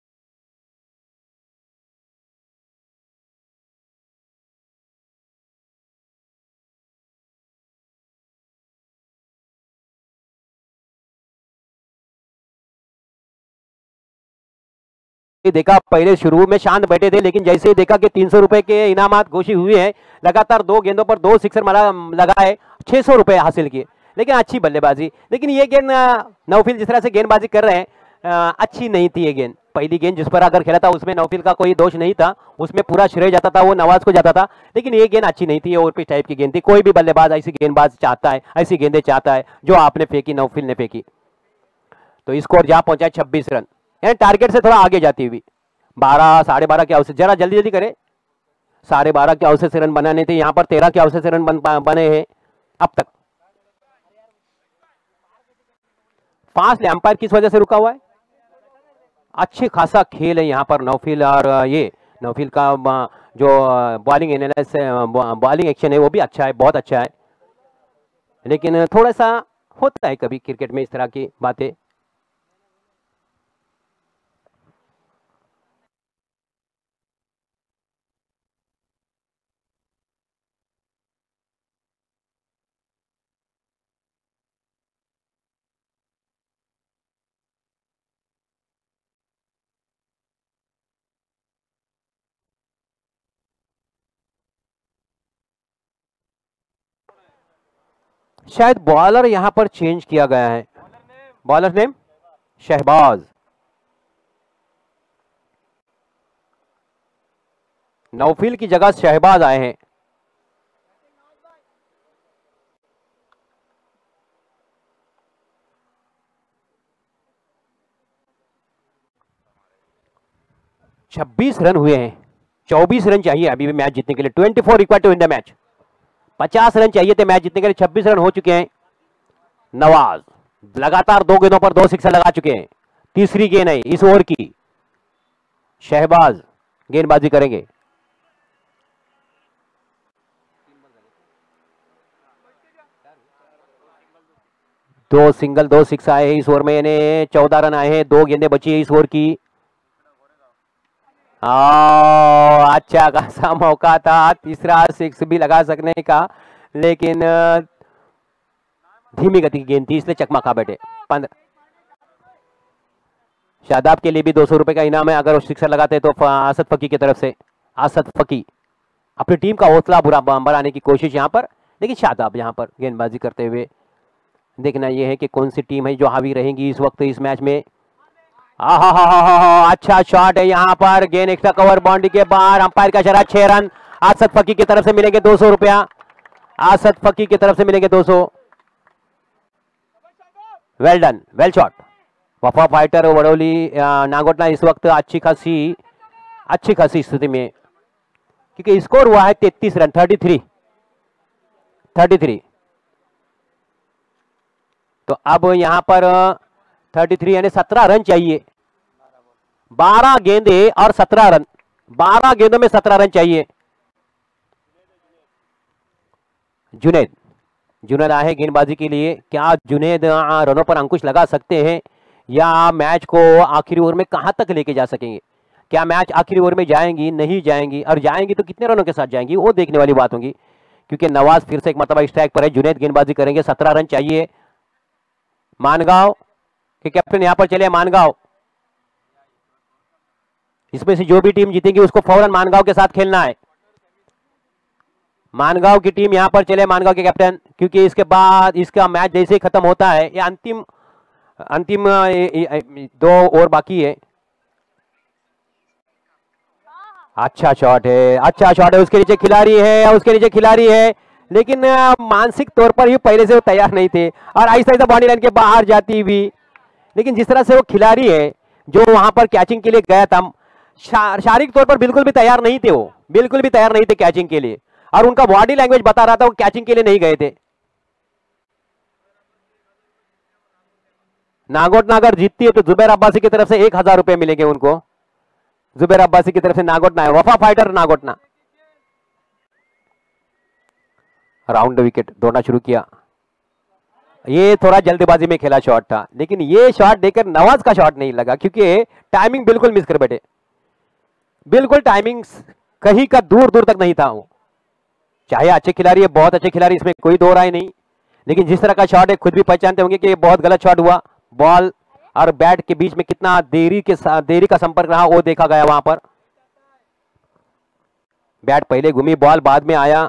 देखा, पहले शुरू में शांत बैठे थे, लेकिन जैसे ही देखा कि तीन सौ रुपए के इनामात घोषित हुए हैं, लगातार दो गेंदों पर दो सिक्सर मारा लगाए, छह सौ रुपए हासिल किए, लेकिन अच्छी बल्लेबाजी। लेकिन ये गेंद नौफील जिस तरह से गेंदबाजी कर रहे हैं अच्छी नहीं थी ये गेंद। पहली गेंद जिस पर अगर खेला था उसमें नौफील का कोई दोष नहीं था, उसमें पूरा श्रेय जाता था, वो नवाज को जाता था, लेकिन ये गेंद अच्छी नहीं थी, ओवर पिच टाइप की गेंद थी। कोई भी बल्लेबाज ऐसी गेंदबाज चाहता है, ऐसी गेंदें चाहता है जो आपने फेंकी, नौफील ने फेंकी। तो स्कोर जहां पहुंचा छब्बीस रन, यानी टारगेट से थोड़ा आगे जाती हुई। बारह साढ़े बारह के अवसर, जरा जल्दी जल्दी करे, साढ़े बारह के अवसर से रन बनाने थे, यहाँ पर तेरह के अवसर से रन बन, बने हैं। अब तक। फास्ट अंपायर किस वजह से रुका हुआ है? अच्छे खासा खेल है यहाँ पर नौफिल, और ये नौफिल का जो बॉलिंग एनालिसिस बॉलिंग एक्शन है वो भी अच्छा है, बहुत अच्छा है, लेकिन थोड़ा सा होता है कभी क्रिकेट में इस तरह की बातें। शायद बॉलर यहां पर चेंज किया गया है। बॉलर नेम शहबाज, नौफिल की जगह शहबाज आए हैं। छब्बीस रन हुए हैं, चौबीस रन चाहिए अभी भी मैच जीतने के लिए। चौबीस required to win the match. पचास रन चाहिए थे मैच जीतने के लिए, छब्बीस रन हो चुके हैं। नवाज लगातार दो गेंदों पर दो सिक्सर लगा चुके हैं। तीसरी गेंद है इस ओवर की, शहबाज गेंदबाजी करेंगे। दो सिंगल दो सिक्स आए हैं इस ओवर में, यानी चौदह रन आए हैं। दो गेंदें बची है इस ओवर की। आ, अच्छा खासा मौका था तीसरा सिक्स भी लगा सकने का, लेकिन धीमी गति की गेंद थी इसलिए चकमा खा बैठे। पंद्रह शादाब के लिए भी दो सौ रुपए का इनाम है अगर वो सिक्सर लगाते तो आसद फकी की तरफ से। आसद फकी अपनी टीम का हौसला बुरा बढ़ाने की कोशिश यहाँ पर, लेकिन शादाब यहाँ पर गेंदबाजी करते हुए। देखना यह है कि कौन सी टीम है जो हावी रहेगी इस वक्त इस मैच में। आहा हा हा हा, अच्छा शॉट है यहाँ पर, गेंद एक्स्ट्रा कवर बाउंड्री के बाहर। अंपायर का इशारा, छह रन आसद फकी की तरफ से मिलेंगे दो सौ रुपया। आसद फकी की तरफ से मिलेंगे दो सौ। Well done, well shot. वफा फाइटर वडोली नागोटना इस वक्त अच्छी खासी अच्छी खासी स्थिति में, क्योंकि स्कोर हुआ है तैतीस run, thirty three thirty three. तो अब यहां पर तैंतीस यानी सत्रह रन चाहिए। बारह गेंदे और सत्रह रन, बारह गेंदों में सत्रह रन चाहिए। जुनैद जुनैद आए गेंदबाजी के लिए। क्या जुनैद रनों पर अंकुश लगा सकते हैं या मैच को आखिरी ओवर में कहां तक लेके जा सकेंगे? क्या मैच आखिरी ओवर में जाएंगी, नहीं जाएंगी, और जाएंगी तो कितने रनों के साथ जाएंगी, वो देखने वाली बात होगी। क्योंकि नवाज फिर से एक मरतबा स्ट्राइक पर है। जुनैद गेंदबाजी करेंगे, सत्रह रन चाहिए। मानगांव के कैप्टन यहां पर चले, मानगांव। इसमें से जो भी टीम जीतेगी उसको फौरन मानगांव के साथ खेलना है। मानगांव की टीम यहां पर चले, मानगांव के कैप्टन, क्योंकि इसके बाद इसका मैच जैसे ही खत्म होता है, ये अंतिम अंतिम दो ओवर बाकी है। अच्छा शॉट है, अच्छा शॉट है। उसके नीचे खिलाड़ी है, उसके नीचे खिलाड़ी है, लेकिन मानसिक तौर पर ही पहले से वो तैयार नहीं थे और आहिस्ता आहिस्ता बाउंड्री लाइन के बाहर जाती हुई। लेकिन जिस तरह से वो खिलाड़ी है जो वहां पर कैचिंग के लिए गया था, शारीरिक तौर पर बिल्कुल भी तैयार नहीं थे, वो बिल्कुल भी तैयार नहीं थे कैचिंग के लिए, और उनका बॉडी लैंग्वेज बता रहा था वो कैचिंग के लिए नहीं गए थे। नागोटना अगर जीतती है तो जुबैर अब्बासी की तरफ से एक हजार रुपए मिलेंगे उनको। जुबैर अब्बासी की तरफ से नागोटना है, वफा फाइटर नागोटना। राउंड विकेट दौड़ना शुरू किया। ये थोड़ा जल्दबाजी में खेला शॉट था, लेकिन ये शॉट देकर नवाज का शॉट नहीं लगा, क्योंकि टाइमिंग बिल्कुल मिस कर बैठे। बिल्कुल टाइमिंग कहीं का दूर दूर तक नहीं था वो। चाहे अच्छे खिलाड़ी है, बहुत अच्छे खिलाड़ी, इसमें कोई दो राय नहीं, लेकिन जिस तरह का शॉट है खुद भी पहचानते होंगे कि ये बहुत गलत शॉट हुआ। बॉल और बैट के बीच में कितना देरी के देरी का संपर्क रहा वो देखा गया वहां पर। बैट पहले घूमी, बॉल बाद में आया।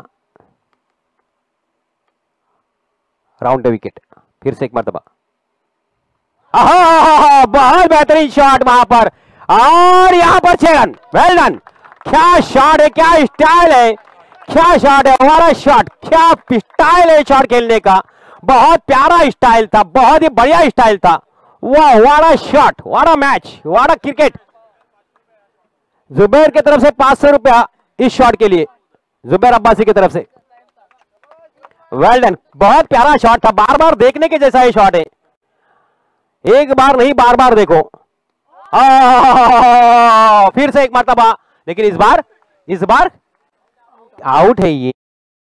राउंड विकेट फिर से एक मरतबा। बहुत बेहतरीन शॉट वहां पर, और यहां पर छह रन। Well done. क्या शॉट है, क्या स्टाइल है, क्या शॉट है, हमारा शॉट, क्या स्टाइल है शॉट खेलने का। बहुत प्यारा स्टाइल था, बहुत ही बढ़िया स्टाइल था। वाह, what a shot, what a match, what a cricket. Zubair की तरफ से पांच सौ रुपया इस शॉट के लिए, जुबैर अब्बासी की तरफ से। वेल डन, बहुत प्यारा शॉट था, बार बार देखने के जैसा ये शॉट है, एक बार नहीं बार बार देखो। आ, फिर से एक मर्तबा, लेकिन इस बार इस बार आउट है ये।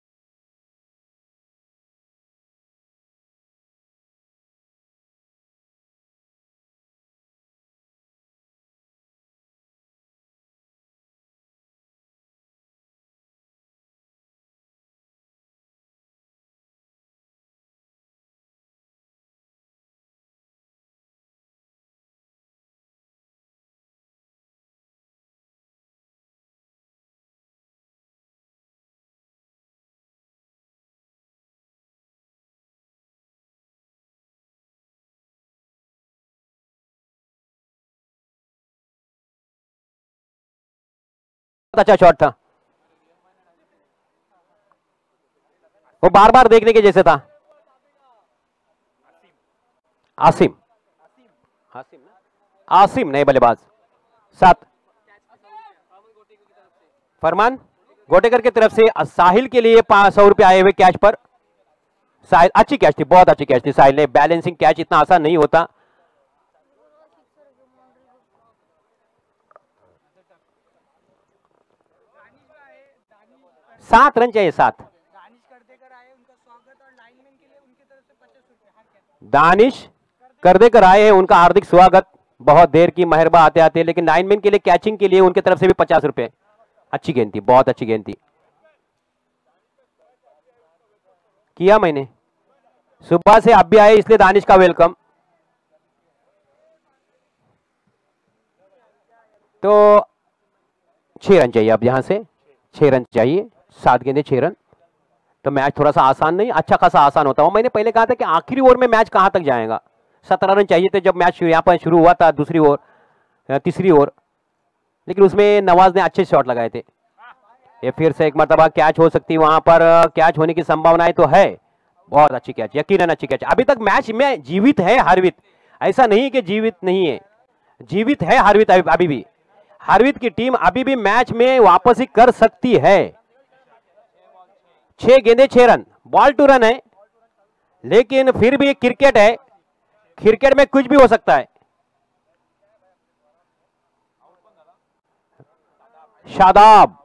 अच्छा शॉट था, वो बार बार देखने के जैसे था। आसिम आसिम आसिम नए बल्लेबाज, सात। फरमान गोटेकर की तरफ से साहिल के लिए पांच सौ रुपए आए हुए कैच पर। साहिल, अच्छी कैच थी, बहुत अच्छी कैच थी साहिल ने, बैलेंसिंग कैच इतना आसान नहीं होता। सात रन चाहिए, सात। दानिश करदेकर आए हैं, उनका हार्दिक स्वागत। बहुत देर की मेहरबा आते आते, लेकिन लाइनमैन के लिए कैचिंग के लिए उनकी तरफ से भी पचास रुपए। अच्छी गेंद थी, बहुत अच्छी गेंद थी, किया मैंने सुबह से, आप भी आए इसलिए दानिश का वेलकम। तो छह रन चाहिए अब, यहां से छह रन चाहिए, सात गेंदे छह रन। तो मैच थोड़ा सा आसान नहीं, अच्छा खासा आसान होता है। मैंने पहले कहा था कि आखिरी ओवर में मैच कहां तक जाएगा, सत्रह रन चाहिए थे जब मैच यहाँ पर शुरू हुआ था, दूसरी ओवर तीसरी ओवर, लेकिन उसमें नवाज ने अच्छे शॉट लगाए थे। ये फिर से एक मरतबा कैच हो सकती है, वहां पर कैच होने की संभावनाएं तो है, बहुत अच्छी कैच, यकीनन अच्छी कैच। अभी तक मैच में जीवित है हार्वित, ऐसा नहीं कि जीवित नहीं है, जीवित है हार्वित अभी भी। हार्वित की टीम अभी भी मैच में वापसी कर सकती है। छह गेंदे छह रन, बॉल टू रन है, लेकिन फिर भी क्रिकेट है, क्रिकेट में कुछ भी हो सकता है। Shadab,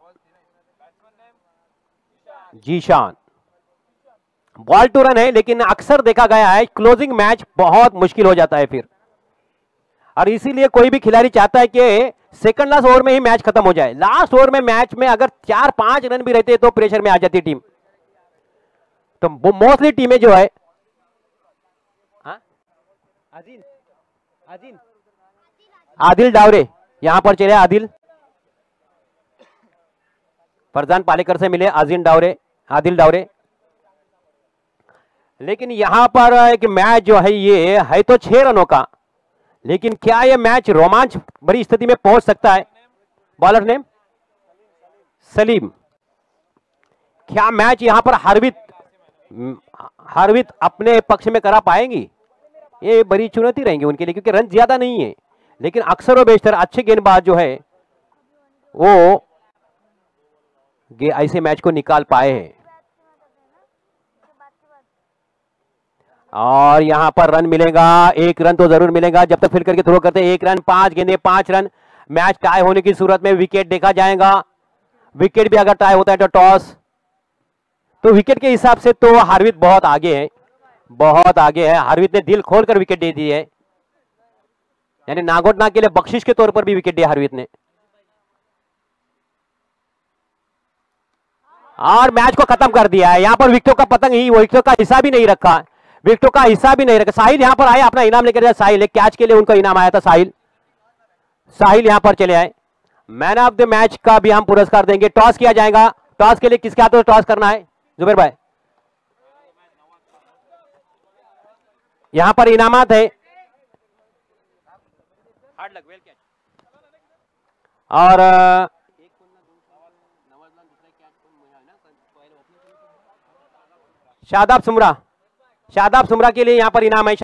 Zeeshan, ball two run है, लेकिन अक्सर देखा गया है क्लोजिंग मैच बहुत मुश्किल हो जाता है फिर, और इसीलिए कोई भी खिलाड़ी चाहता है कि सेकंड लास्ट ओवर में ही मैच खत्म हो जाए। लास्ट ओवर में मैच में अगर चार पांच रन भी रहते तो प्रेशर में आ जाती टीम। तो मोस्टली टीमें जो है, हाँ? आदिल आदिल आदिल डावरे यहां पर चले, आदिल फरजान पालेकर से मिले, आजिन डावरे, आदिल डावरे। लेकिन यहां पर एक मैच जो है ये है तो छह रनों का, लेकिन क्या यह मैच रोमांच बड़ी स्थिति में पहुंच सकता है? Bowler name Saleem. क्या मैच यहां पर हार्वित हार्वित अपने पक्ष में करा पाएंगी? ये बड़ी चुनौती रहेंगी उनके लिए, क्योंकि रन ज्यादा नहीं है, लेकिन अक्सर और बेशतर अच्छे गेंदबाज जो है वो ऐसे मैच को निकाल पाए हैं। और यहां पर रन मिलेगा, एक रन तो जरूर मिलेगा जब तक फिर करके थ्रो करते हैं। एक रन, पांच गेंदे पांच रन, मैच टाई होने की सूरत में विकेट देखा जाएगा। विकेट भी अगर टाई होता है तो टॉस, तो विकेट के हिसाब से तो हार्वित बहुत आगे है, बहुत आगे है। हार्वित ने दिल खोलकर विकेट दे दी है, यानी नागोटना के लिए बख्शिश के तौर पर भी विकेट दिया हार्वित ने, और मैच को खत्म कर दिया है। यहां पर विकेटों का पतंग ही, वो विकेटों का हिसाब ही नहीं रखा, विकेटों का हिसाब ही नहीं रखा। साहिल यहां पर आए, अपना इनाम लेकर जाए। साहिल, एक कैच के लिए उनका इनाम आया था। साहिल साहिल यहां पर चले आए। मैन ऑफ द मैच का भी हम पुरस्कार देंगे। टॉस किया जाएगा, टॉस के लिए किसके हाथों टॉस करना है? जुबेर भाई, यहां पर इनामात है, और शादाब सुमरा, शादाब सुमरा के लिए यहां पर इनाम है।